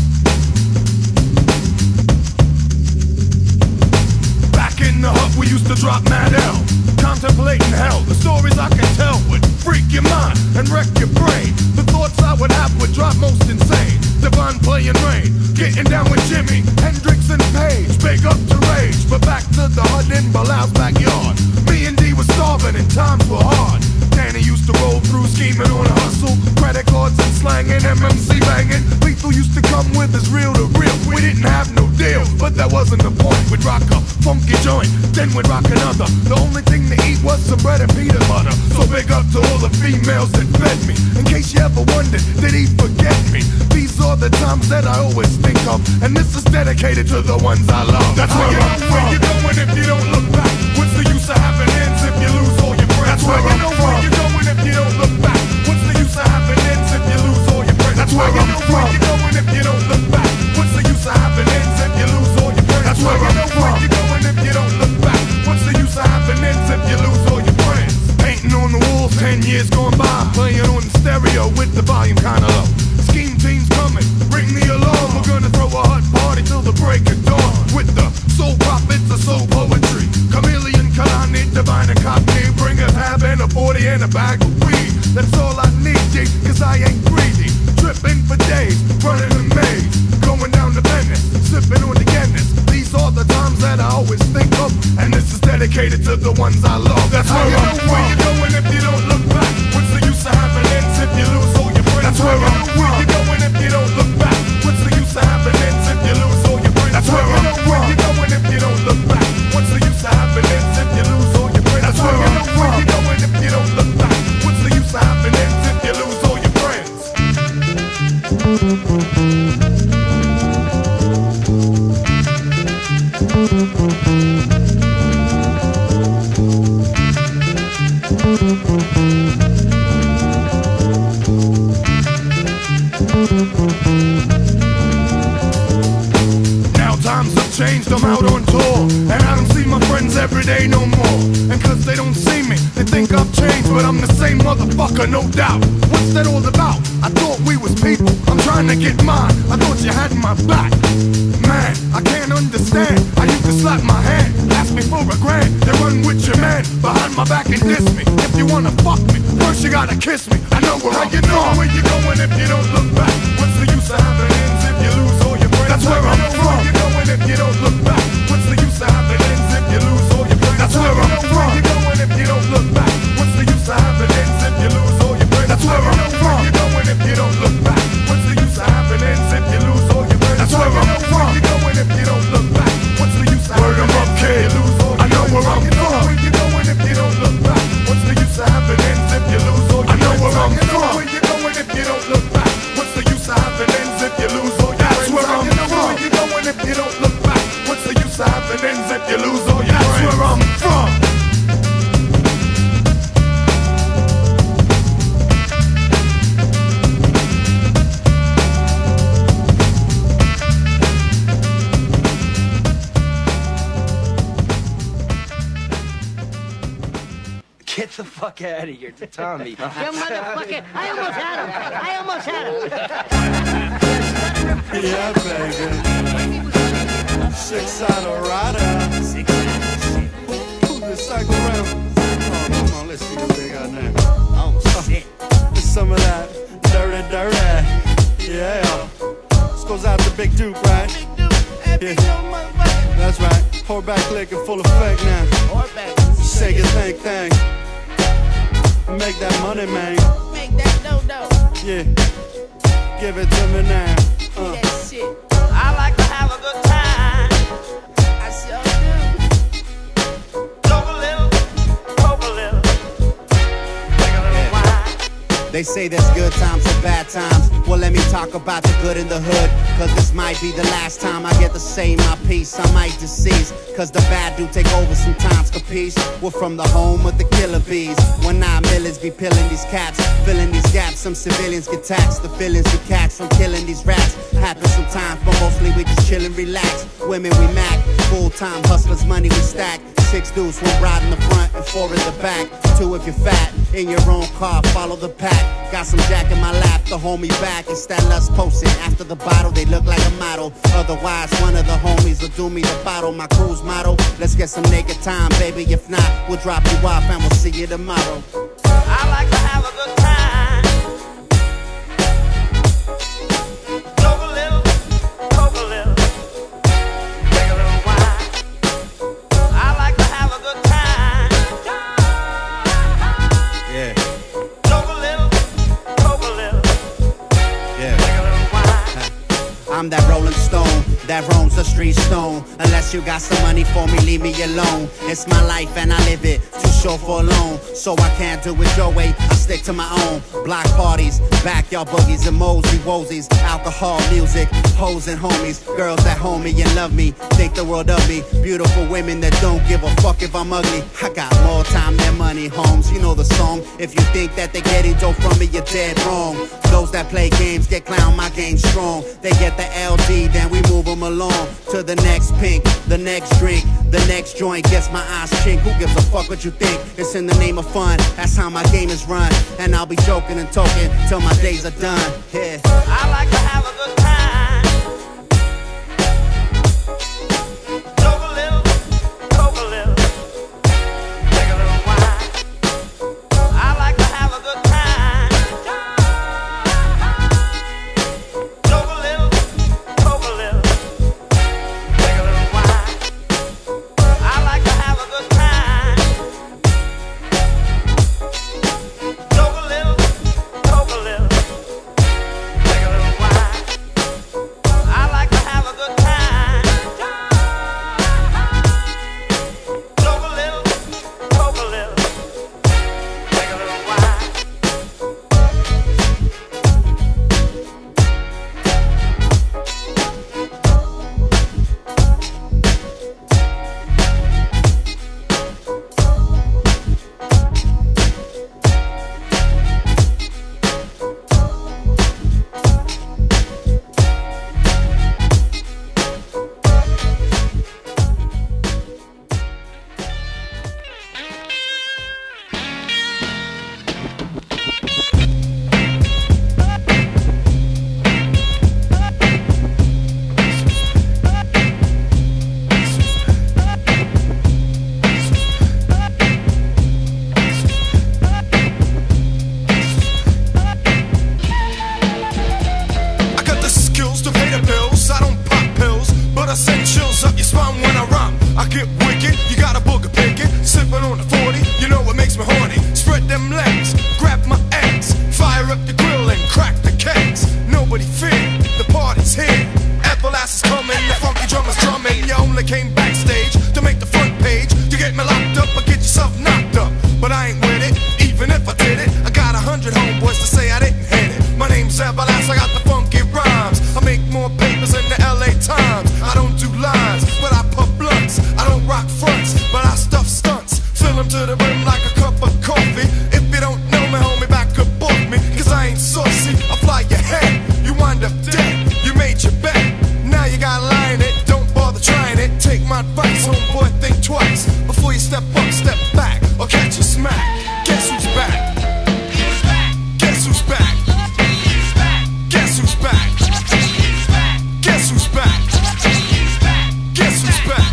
Back in the hut we used to drop mad L. Contemplating hell, the stories I can tell would freak your mind and wreck your brain. The thoughts I would have would drop most insane. Divine playing rain, getting down with Jimi, Hendrix and Page, big up to rage. But back to the hut in Bilal's backyard. Me and D was starving and times were hard. Danny used to roll through scheming on a hustle, credit cards and slanging, M M C banging. Lethal used to come with his real to real. We didn't have no deal, but that wasn't the point. We'd rock a funky joint, then we'd rock another. The only thing to eat was some bread and peanut butter. So big up to all the females that fed me. In case you ever wondered, did he forget me? These are the times that I always think of, and this is dedicated to the ones I love. That's where you know where you're going if you don't look back. What's the use of having ends if you lose all your friends? That's where you know where you're going if you don't look back. What's the use of having ends if you lose all your friends? That's where you know where you're going if you don't look back. What's the use of having ends if you lose all your friends? That's where you know where you're going if you don't look back. What's the use of having ends if you lose all your friends? Painting on the walls, ten years gone by, playing on the stereo with the volume kinda low. Scheme teams coming, ring the alarm. We're gonna throw a hot party till the break of dawn. With the soul prophets of soul poetry, Chameleon, Kalani, Divine and Cockney. Bring a tab and a forty and a bag of weed. That's all I need, G, cause I ain't greedy. Tripping for days, running a maze, going down to Venice, sipping on the Guinness. These are the times that I always think of, and this is dedicated to the ones I love. That's where I'm from. Where you going if you don't look back? What's the use of having ends if you lose all your friends? That's where I'm from. Where you going if you don't look back? What's the use of having ends if you lose all your friends? That's where I'm from. Where you going if you don't look back? What's the use of having ends if you lose all your friends? That's where I'm from. Where you going if you don't look back? What's the use of having ends if you lose all your friends? Now times have changed, I'm out on tour, and I don't see my friends every day no more. And cause they don't see me, they think I've changed, but I'm the same motherfucker, no doubt. What's that all about? I thought we was people, I'm trying to get mine. I thought you had my back. Man, I can't understand. I used to slap my hand, ask me for a grand, then run with your man behind my back and diss me. If you wanna fuck me, first you gotta kiss me. I know where I'm from. Where you going if you don't look back? What's the use of having ends if you lose all your friends? That's where I'm from. Where you going if you don't look back? What's the use of having ends if you lose all your friends? That's where I'm from. Where you going if you don't look back? What's the use of having ends if you lose all your friends? That's where I'm from. Where you going if you don't look back? What's the use of having ends if you lose all your friends? That's where I'm from. Where you going if you don't look back? What's the use of having ends if you lose all your friends? I know where I'm from. Where you going if you don't look back? What's the use of having ends if you lose all your friends? I know where I'm from. Where you going if you don't look back? What's the use of having ends if you lose all your friends? That's where I'm from. Where you going if you don't look back? What's the use of having ends if you lose all your friends? That's where I'm from. Get the fuck out of here to Tommy. You motherfucker! I almost had him! I almost had him! Yeah, baby. Six-sided rider. Six-sided Who the cycle round? Oh, come on, let's see what they got now. Oh, shit. It's some of that dirty, dirty. Yeah. This goes out to Big Duke, right? Big Duke. Yeah. That's right. Pour back liquor full effect now. Pour back. Say your thing, thing. Make that money, man. Make that dough-dough. Yeah. Give it to me now. Uh. That shit. I like to have a good time. I sure do. Talk a little, talk a little. Take a little wine. They say there's good times and bad times. Well, let me talk about the good in the hood, cause this might be the last time I get to say my piece. I might decease, cause the bad do take over sometimes, capiche? We're from the home of the killer bees. When nine millions be peeling these caps, filling these gaps, some civilians get taxed. The feelings we catch from killing these rats happen sometimes, but mostly we just chill and relax. Women we mac, full-time hustlers, money we stack. Six dudes, one ride in the front and four in the back. Two if you're fat, in your own car, follow the pack. Got some jack in my lap, the homie back. It's that lust posting. After the bottle, they look like a model. Otherwise, one of the homies will do me the bottle. My crew's motto, let's get some naked time, baby. If not, we'll drop you off and we'll see you tomorrow. I like to have a good time. Talk a little, talk a little. Take a little wine. I like to have a good time. Yeah. Talk a little, talk a little. Yeah. Take a little wine. I'm that Rolling Stone that roams the street stone. Unless you got some money for me, leave me alone. It's my life and I live it, too short for a loan. So I can't do it your way, I stick to my own. Block parties, backyard boogies and mosey wozies. Alcohol, music, hoes and homies. Girls that hold me and love me, think the world of me. Beautiful women that don't give a fuck if I'm ugly. I got more time than money, Holmes. You know the song. If you think that they're getting dope from me, you're dead wrong. Those that play games get clown, my game's strong. They get the L D, then we move them along to the next pink, the next drink, the next joint gets my eyes chink. Who gives a fuck what you think? It's in the name of fun, that's how my game is run. And I'll be joking and talking till my days are done. Yeah. I like to have a good time. Talk a little, talk a little. Take a little wine. I like to have a good time. Talk a little, talk a little. Take a little wine. I like to have a good time. Talk a little, talk a little. Take a little wine. only came backstage to make the front page. You get me locked up or get yourself knocked up. But I ain't with it, even if I did it. I got a hundred homeboys to say I didn't hit it. My name's Everlast, I got the funky rhymes. I make more papers than the L A Times. I don't do lines, but I puff blunts. I don't rock fronts, but I stuff stunts. Fill them to the rim like a cup of coffee. If you don't know me, homie, back up off me. Cause I ain't saucy, I fly your head. You wind up dead, you made your bet. Now you gotta lie in it, don't bother trying it. Take my advice, homeboy, think twice before you step up, step back, or catch a smack. Guess who's back? Guess who's back? Guess who's back? Guess who's back? Guess who's back?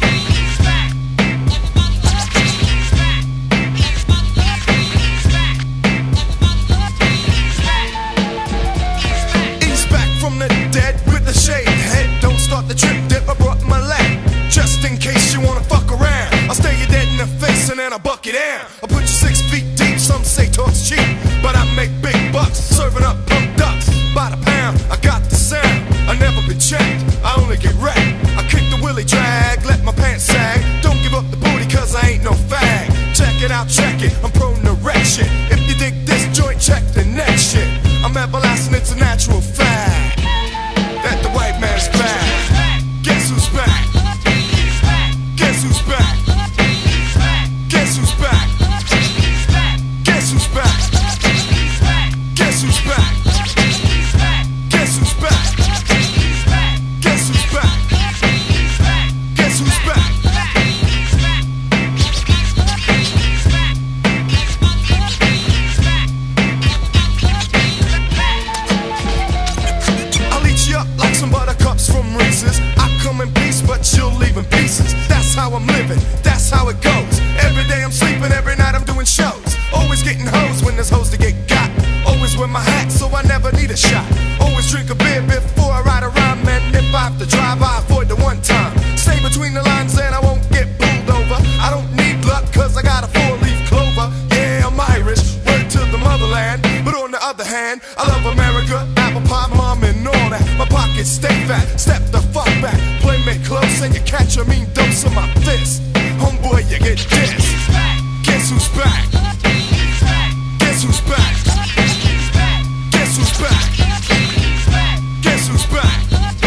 He's back from the dead with the shaved head. Don't start the trip dip, I brought my leg. Just in case you wanna fuck around, I'll stare you dead in the face and then I'll buck you down. I'll put you six feet deep, some say talk's cheap, but I make big bucks, serving up pump ducks. By the pound, I got the sound, I never been checked, I only get wrecked. I kick the willy drag, let my pants sag. Don't give up the booty cause I ain't no fag. Check it out, check it, I'm prone to wreck shit. If you dig this joint, check the next shit. I'm everlasting, it's a natural fact that the white man's back. Guess who's back? Guess who's back? Guess who's back? Guess who's back? Guess who's back? Guess who's back? Guess who's back? Guess who's back? I'll eat you up like some buttercups from Reese's. I come in peace, but you'll leave in pieces. That's how I'm living, that's how it goes. Every day I'm sleeping, every night I'm doing shows. Always getting hoes when there's hoes to get got. Always wear my hat so I never need a shot. Always drink a beer before I ride a rhyme. And if I have to drive, I avoid the one time. Stay between the lines and I won't get pulled over. I don't need luck cause I got a four-leaf clover. Yeah, I'm Irish, word to the motherland. But on the other hand, I love America, apple pie, mom and all that. My pockets stay fat, step the fuck back. Play me close and you catch a mean dose of my fist. Homeboy, you get this. Guess who's back? Guess who's back? Guess who's back? Guess who's back?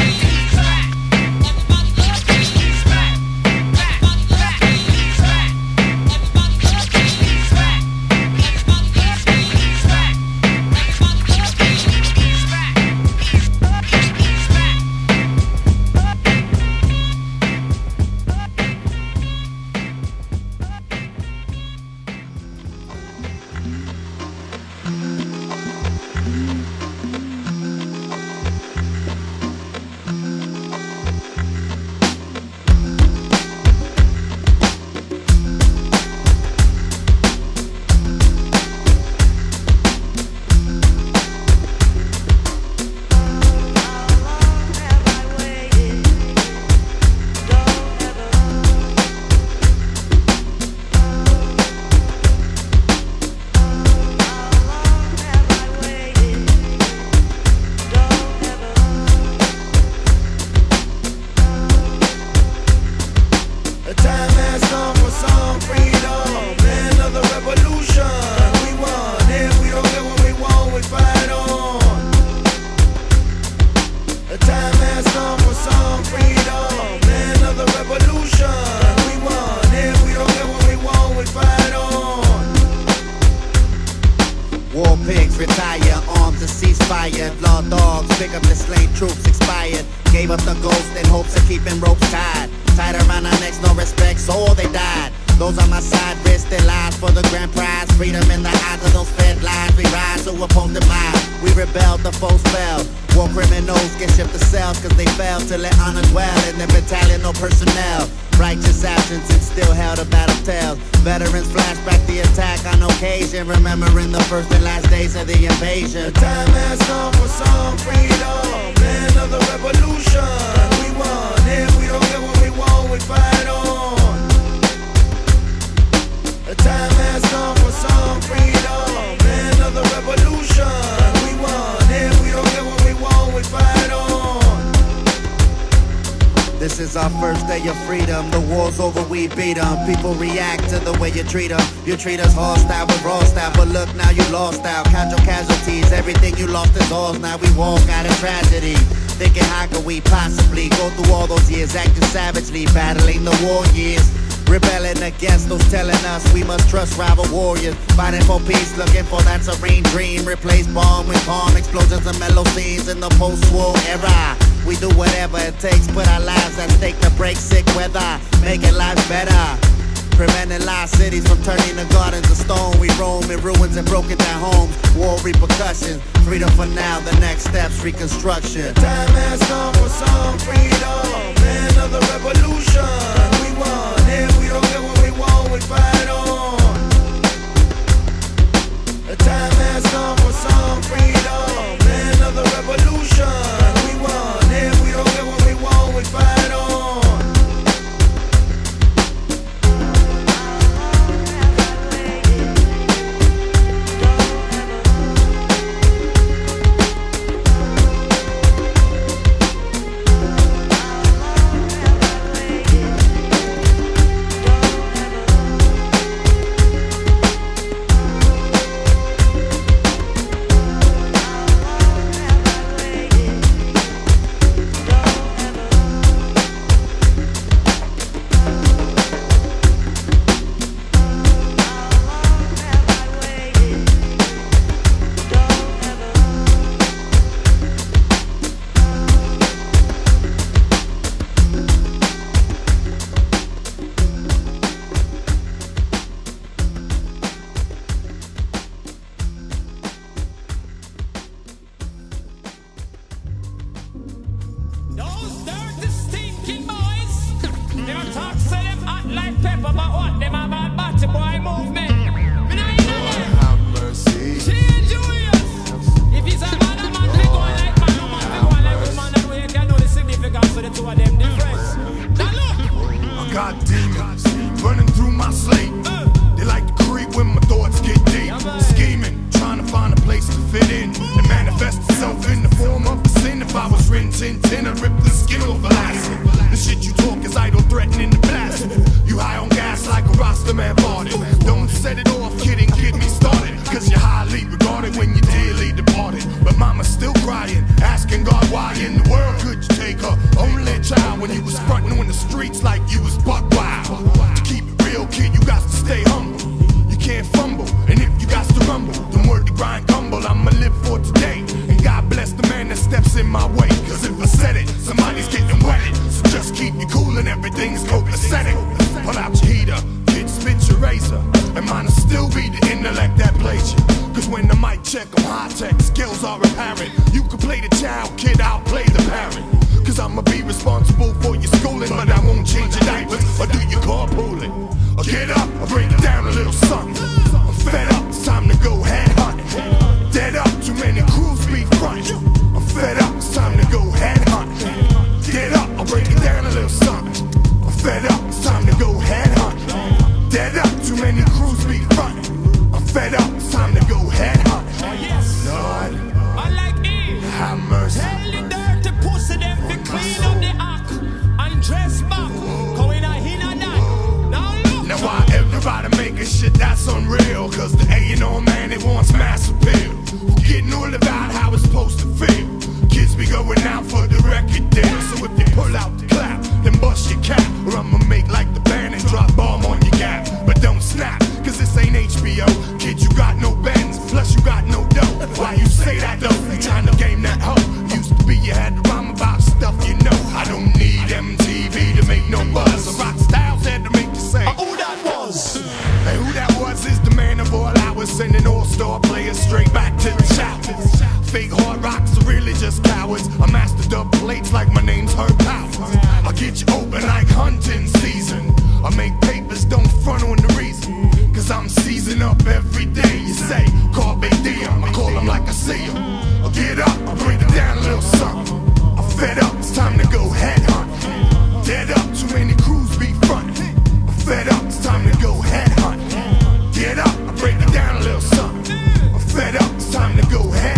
Retire, arms and ceasefire. Law dogs, pick up the slain troops, expired. Gave up the ghost in hopes of keeping ropes tied. Tied around our necks, no respect, so all they died. Those on my side risked their lives for the grand prize. Freedom in the eyes of those fed lies. We rise to oppose demise. We rebelled, the foes fell. War criminals get shipped to cells cause they failed to let honor dwell in the battalion, no personnel. Righteous absence and still held a battle tales. Veterans flash back the attack on occasion, remembering the first and last days of the invasion. The time has come for some freedom, land of the revolution. We won, if we don't get what we want, we fight on. The time has come for some freedom, land of the revolution. We won, if we don't get what we want, we fight on. This is our first day of freedom. The war's over, we beat 'em. People react to the way you treat 'em. You treat us hostile with raw style, but look now you lost out. Count your casualties, everything you lost is ours. Now we walk out of tragedy, thinking how could we possibly go through all those years acting savagely, battling the war years, rebelling against those telling us we must trust rival warriors, fighting for peace, looking for that serene dream. Replace bomb with calm explosions and mellow scenes in the post-war era. We do whatever it takes, put our lives at stake to break sick weather, making lives better, preventing lost cities from turning to gardens of stone. We roam in ruins and broken down homes, war repercussions, freedom for now, the next steps reconstruction. The time has come for some freedom, end of the revolution. We won, if we don't get what we want, we fight on. The time has come for some freedom, end of the revolution. We won, if we don't get what we want, we fight on.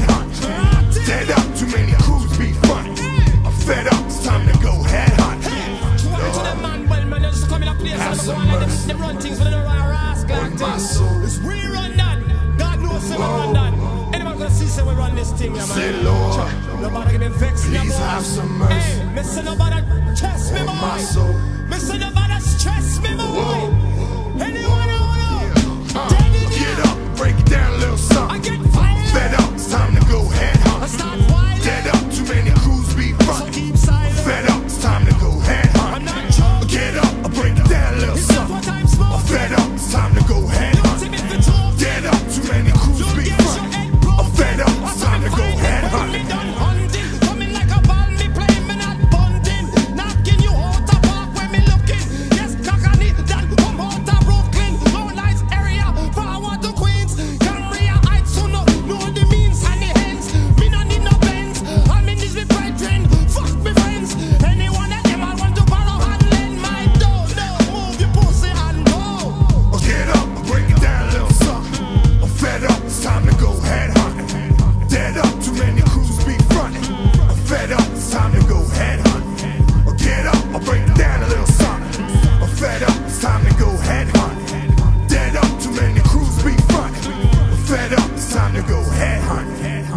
Fed up, it's time to go head hunt. run things with a rascal thing. It's we run that. God knows say we run that. Anybody gonna see say we run this thing, yeah, man? Say, Lord, nobody get me vexed, yeah, please boy. have some mercy. Hey, me say nobody stress me, boy. My soul. Me say nobody stress me, boy. Anyone who wanna uh, get up, break it down a little something. I get fired. Fed up, it's time to go head hunt. I start wild. Dead up, too many crews be front. So keep silent. Fed up, it's time to go head hunt. I'm not joking. Get up, break it down a little It's something. not what I'm smoking. Fed up, it's time to go head hunt. Dead up, too many crews be front. I'm fed up, it's time to go head hunt. Me done hunting, coming like a ball, me playing, me not bunting. Knocking you out the park when me looking. Yes, cockney, that come out of Brooklyn. No lights area, forward to Queens. Cambria Heights, so no, know the means and the ends. Me no need no Benz, all me need me brethren. Fuck me friends, anyone that them I want to borrow and lend my dough. No, move your pussy and go. Get up, break it down a little something. I'm fed up, it's time to go head hunting. Dead up, too many crews be fronting. I'm fed up, it's time to go head hunting. Get up, I'll break it down a little something. I'm fed up, it's time to go head hunting. Dead up, too many crews be fronting. I'm fed up, it's time to go head hunting.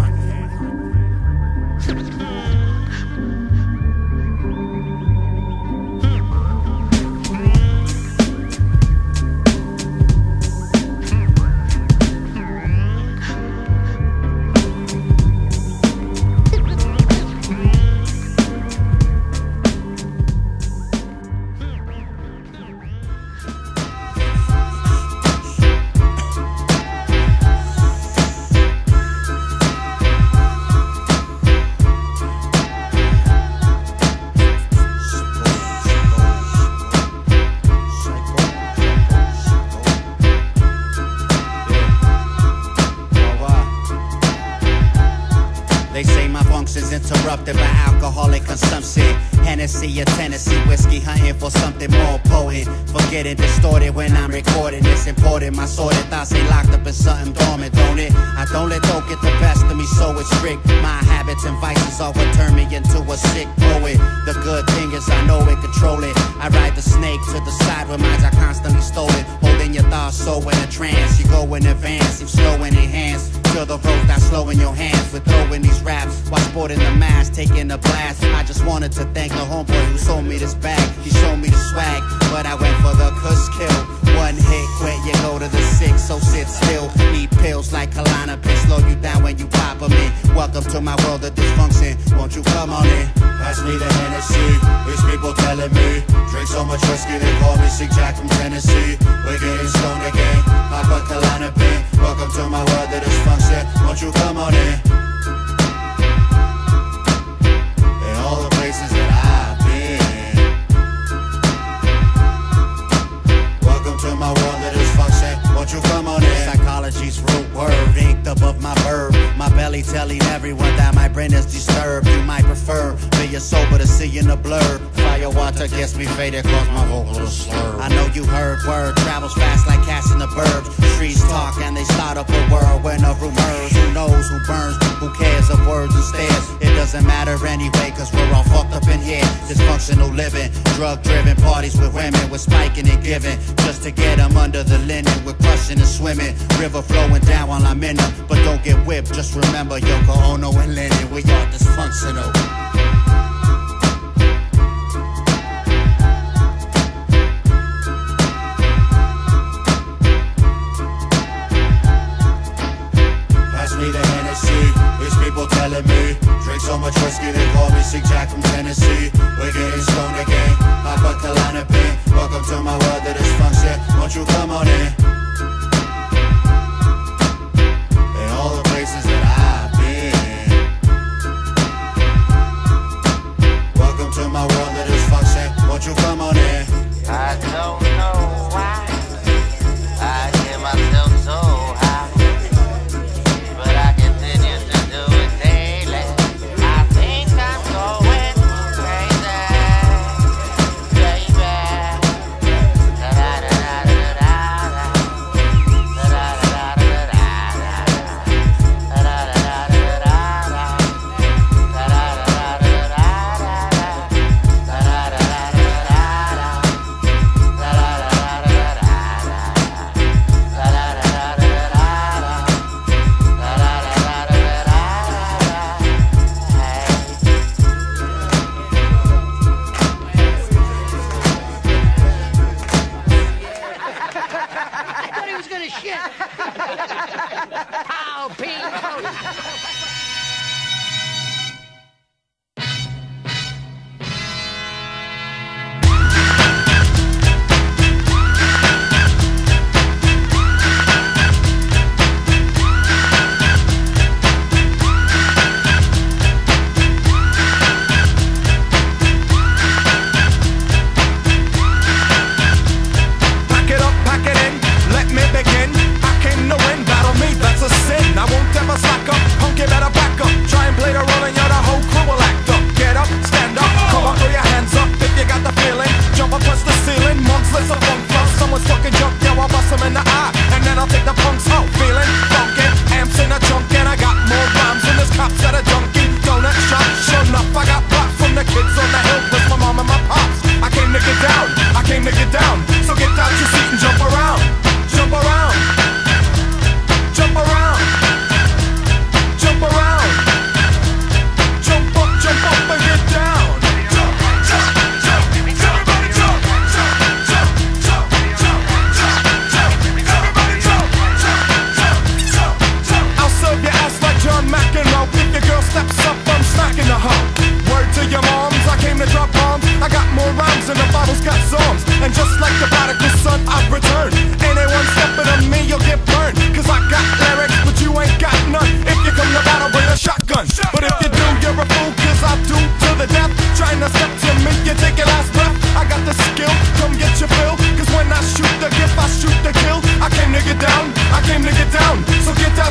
They say my function's interrupted by alcoholic consumption. Hennessy or Tennessee whiskey, hunting for something more potent. Forgetting distorted when I'm recording. It's important, my sordid thoughts ain't locked up in something dormant, don't it? I don't let dope get the best of me, so it's strict. My habits and vices are what turn me into a sick poet. The good thing is I know it, control it. I ride the snake to the side where minds are constantly stolen. Holding your thoughts so in a trance. You go in advance, you slow in enhance. Till the road not slow in your hands. We're throwing these raps while sporting the mask, taking a blast. I just wanted to thank the homeboy who sold me this bag. He showed me the swag, but I went for the cuss kill. One hit, when you go to the six, so sit still. Eat pills like Klonopin, slow you down when you pop them in. Welcome to my world of dysfunction, won't you come on in? Pass me the Hennessy, these people telling me drink so much whiskey they call me Sick Jack from Tennessee. We're getting stoned again, pop a Klonopin. Welcome to my world of dysfunction, won't you come on in? In all the places that I've been, welcome to my world of dysfunction, won't you come on in? Psychology's root word, inked above my verb. My belly telling everyone that my brain is disturbed. You might prefer being sober to see in a blur. Fire water gets me faded cause my vocal is slurred. I know you heard word travels fast like cats in the burbs. Streets talk and they start up a whirlwind of rumors. Who knows who burns, who cares of words and stares. It doesn't matter anyway cause we're all fucked up in here. Dysfunctional living, drug driven parties with women. We're spiking and giving just to get them under the linen. We're crushing and swimming, river flowing down while I'm in them. But don't get whipped, just remember Yoko Ono and Lennon, we are dysfunctional. Pass me the Hennessy, these people telling me drink so much whiskey they call me Sick Jack from Tennessee. We're getting stoned again, pop a Klonopin. Welcome to my world of dysfunction, won't you come on in? In all the places that I've been,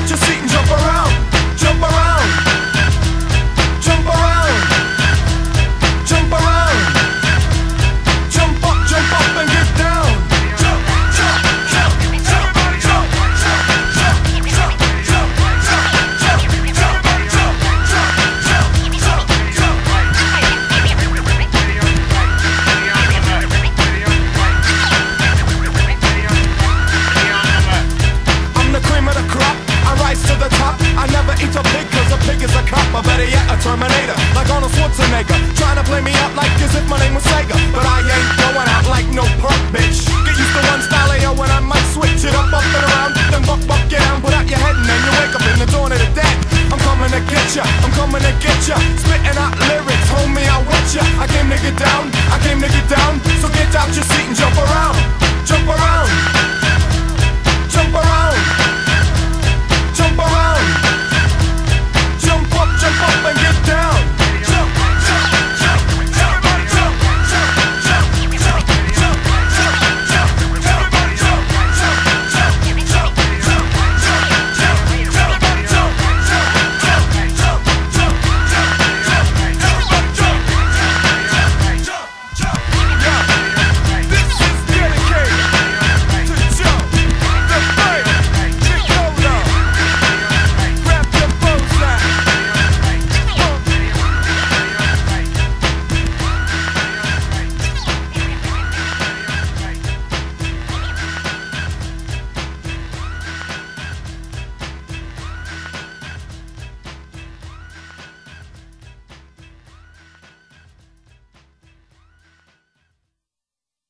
out your seat and jump around, jump around, jump around, jump around, jump up, jump up and get down. Jump, jump, jump, jump, jump, jump, jump, jump, jump, jump, jump, jump, I'm the cream of the crop, I rise to the top. I never eat a pig cause a pig is a cop. Or better yet, a Terminator, like Arnold Schwarzenegger. Trying to play me out like as if my name was Sega. But I ain't going out like no punk bitch. Get used to one style of yo when I might switch it up, up and around. Then buck, buck, get down, put out your head and then you wake up in the dawn of the dead. I'm coming to get ya, I'm coming to get ya. Spitting out lyrics, homie, I want ya. I came to get down, I came to get down.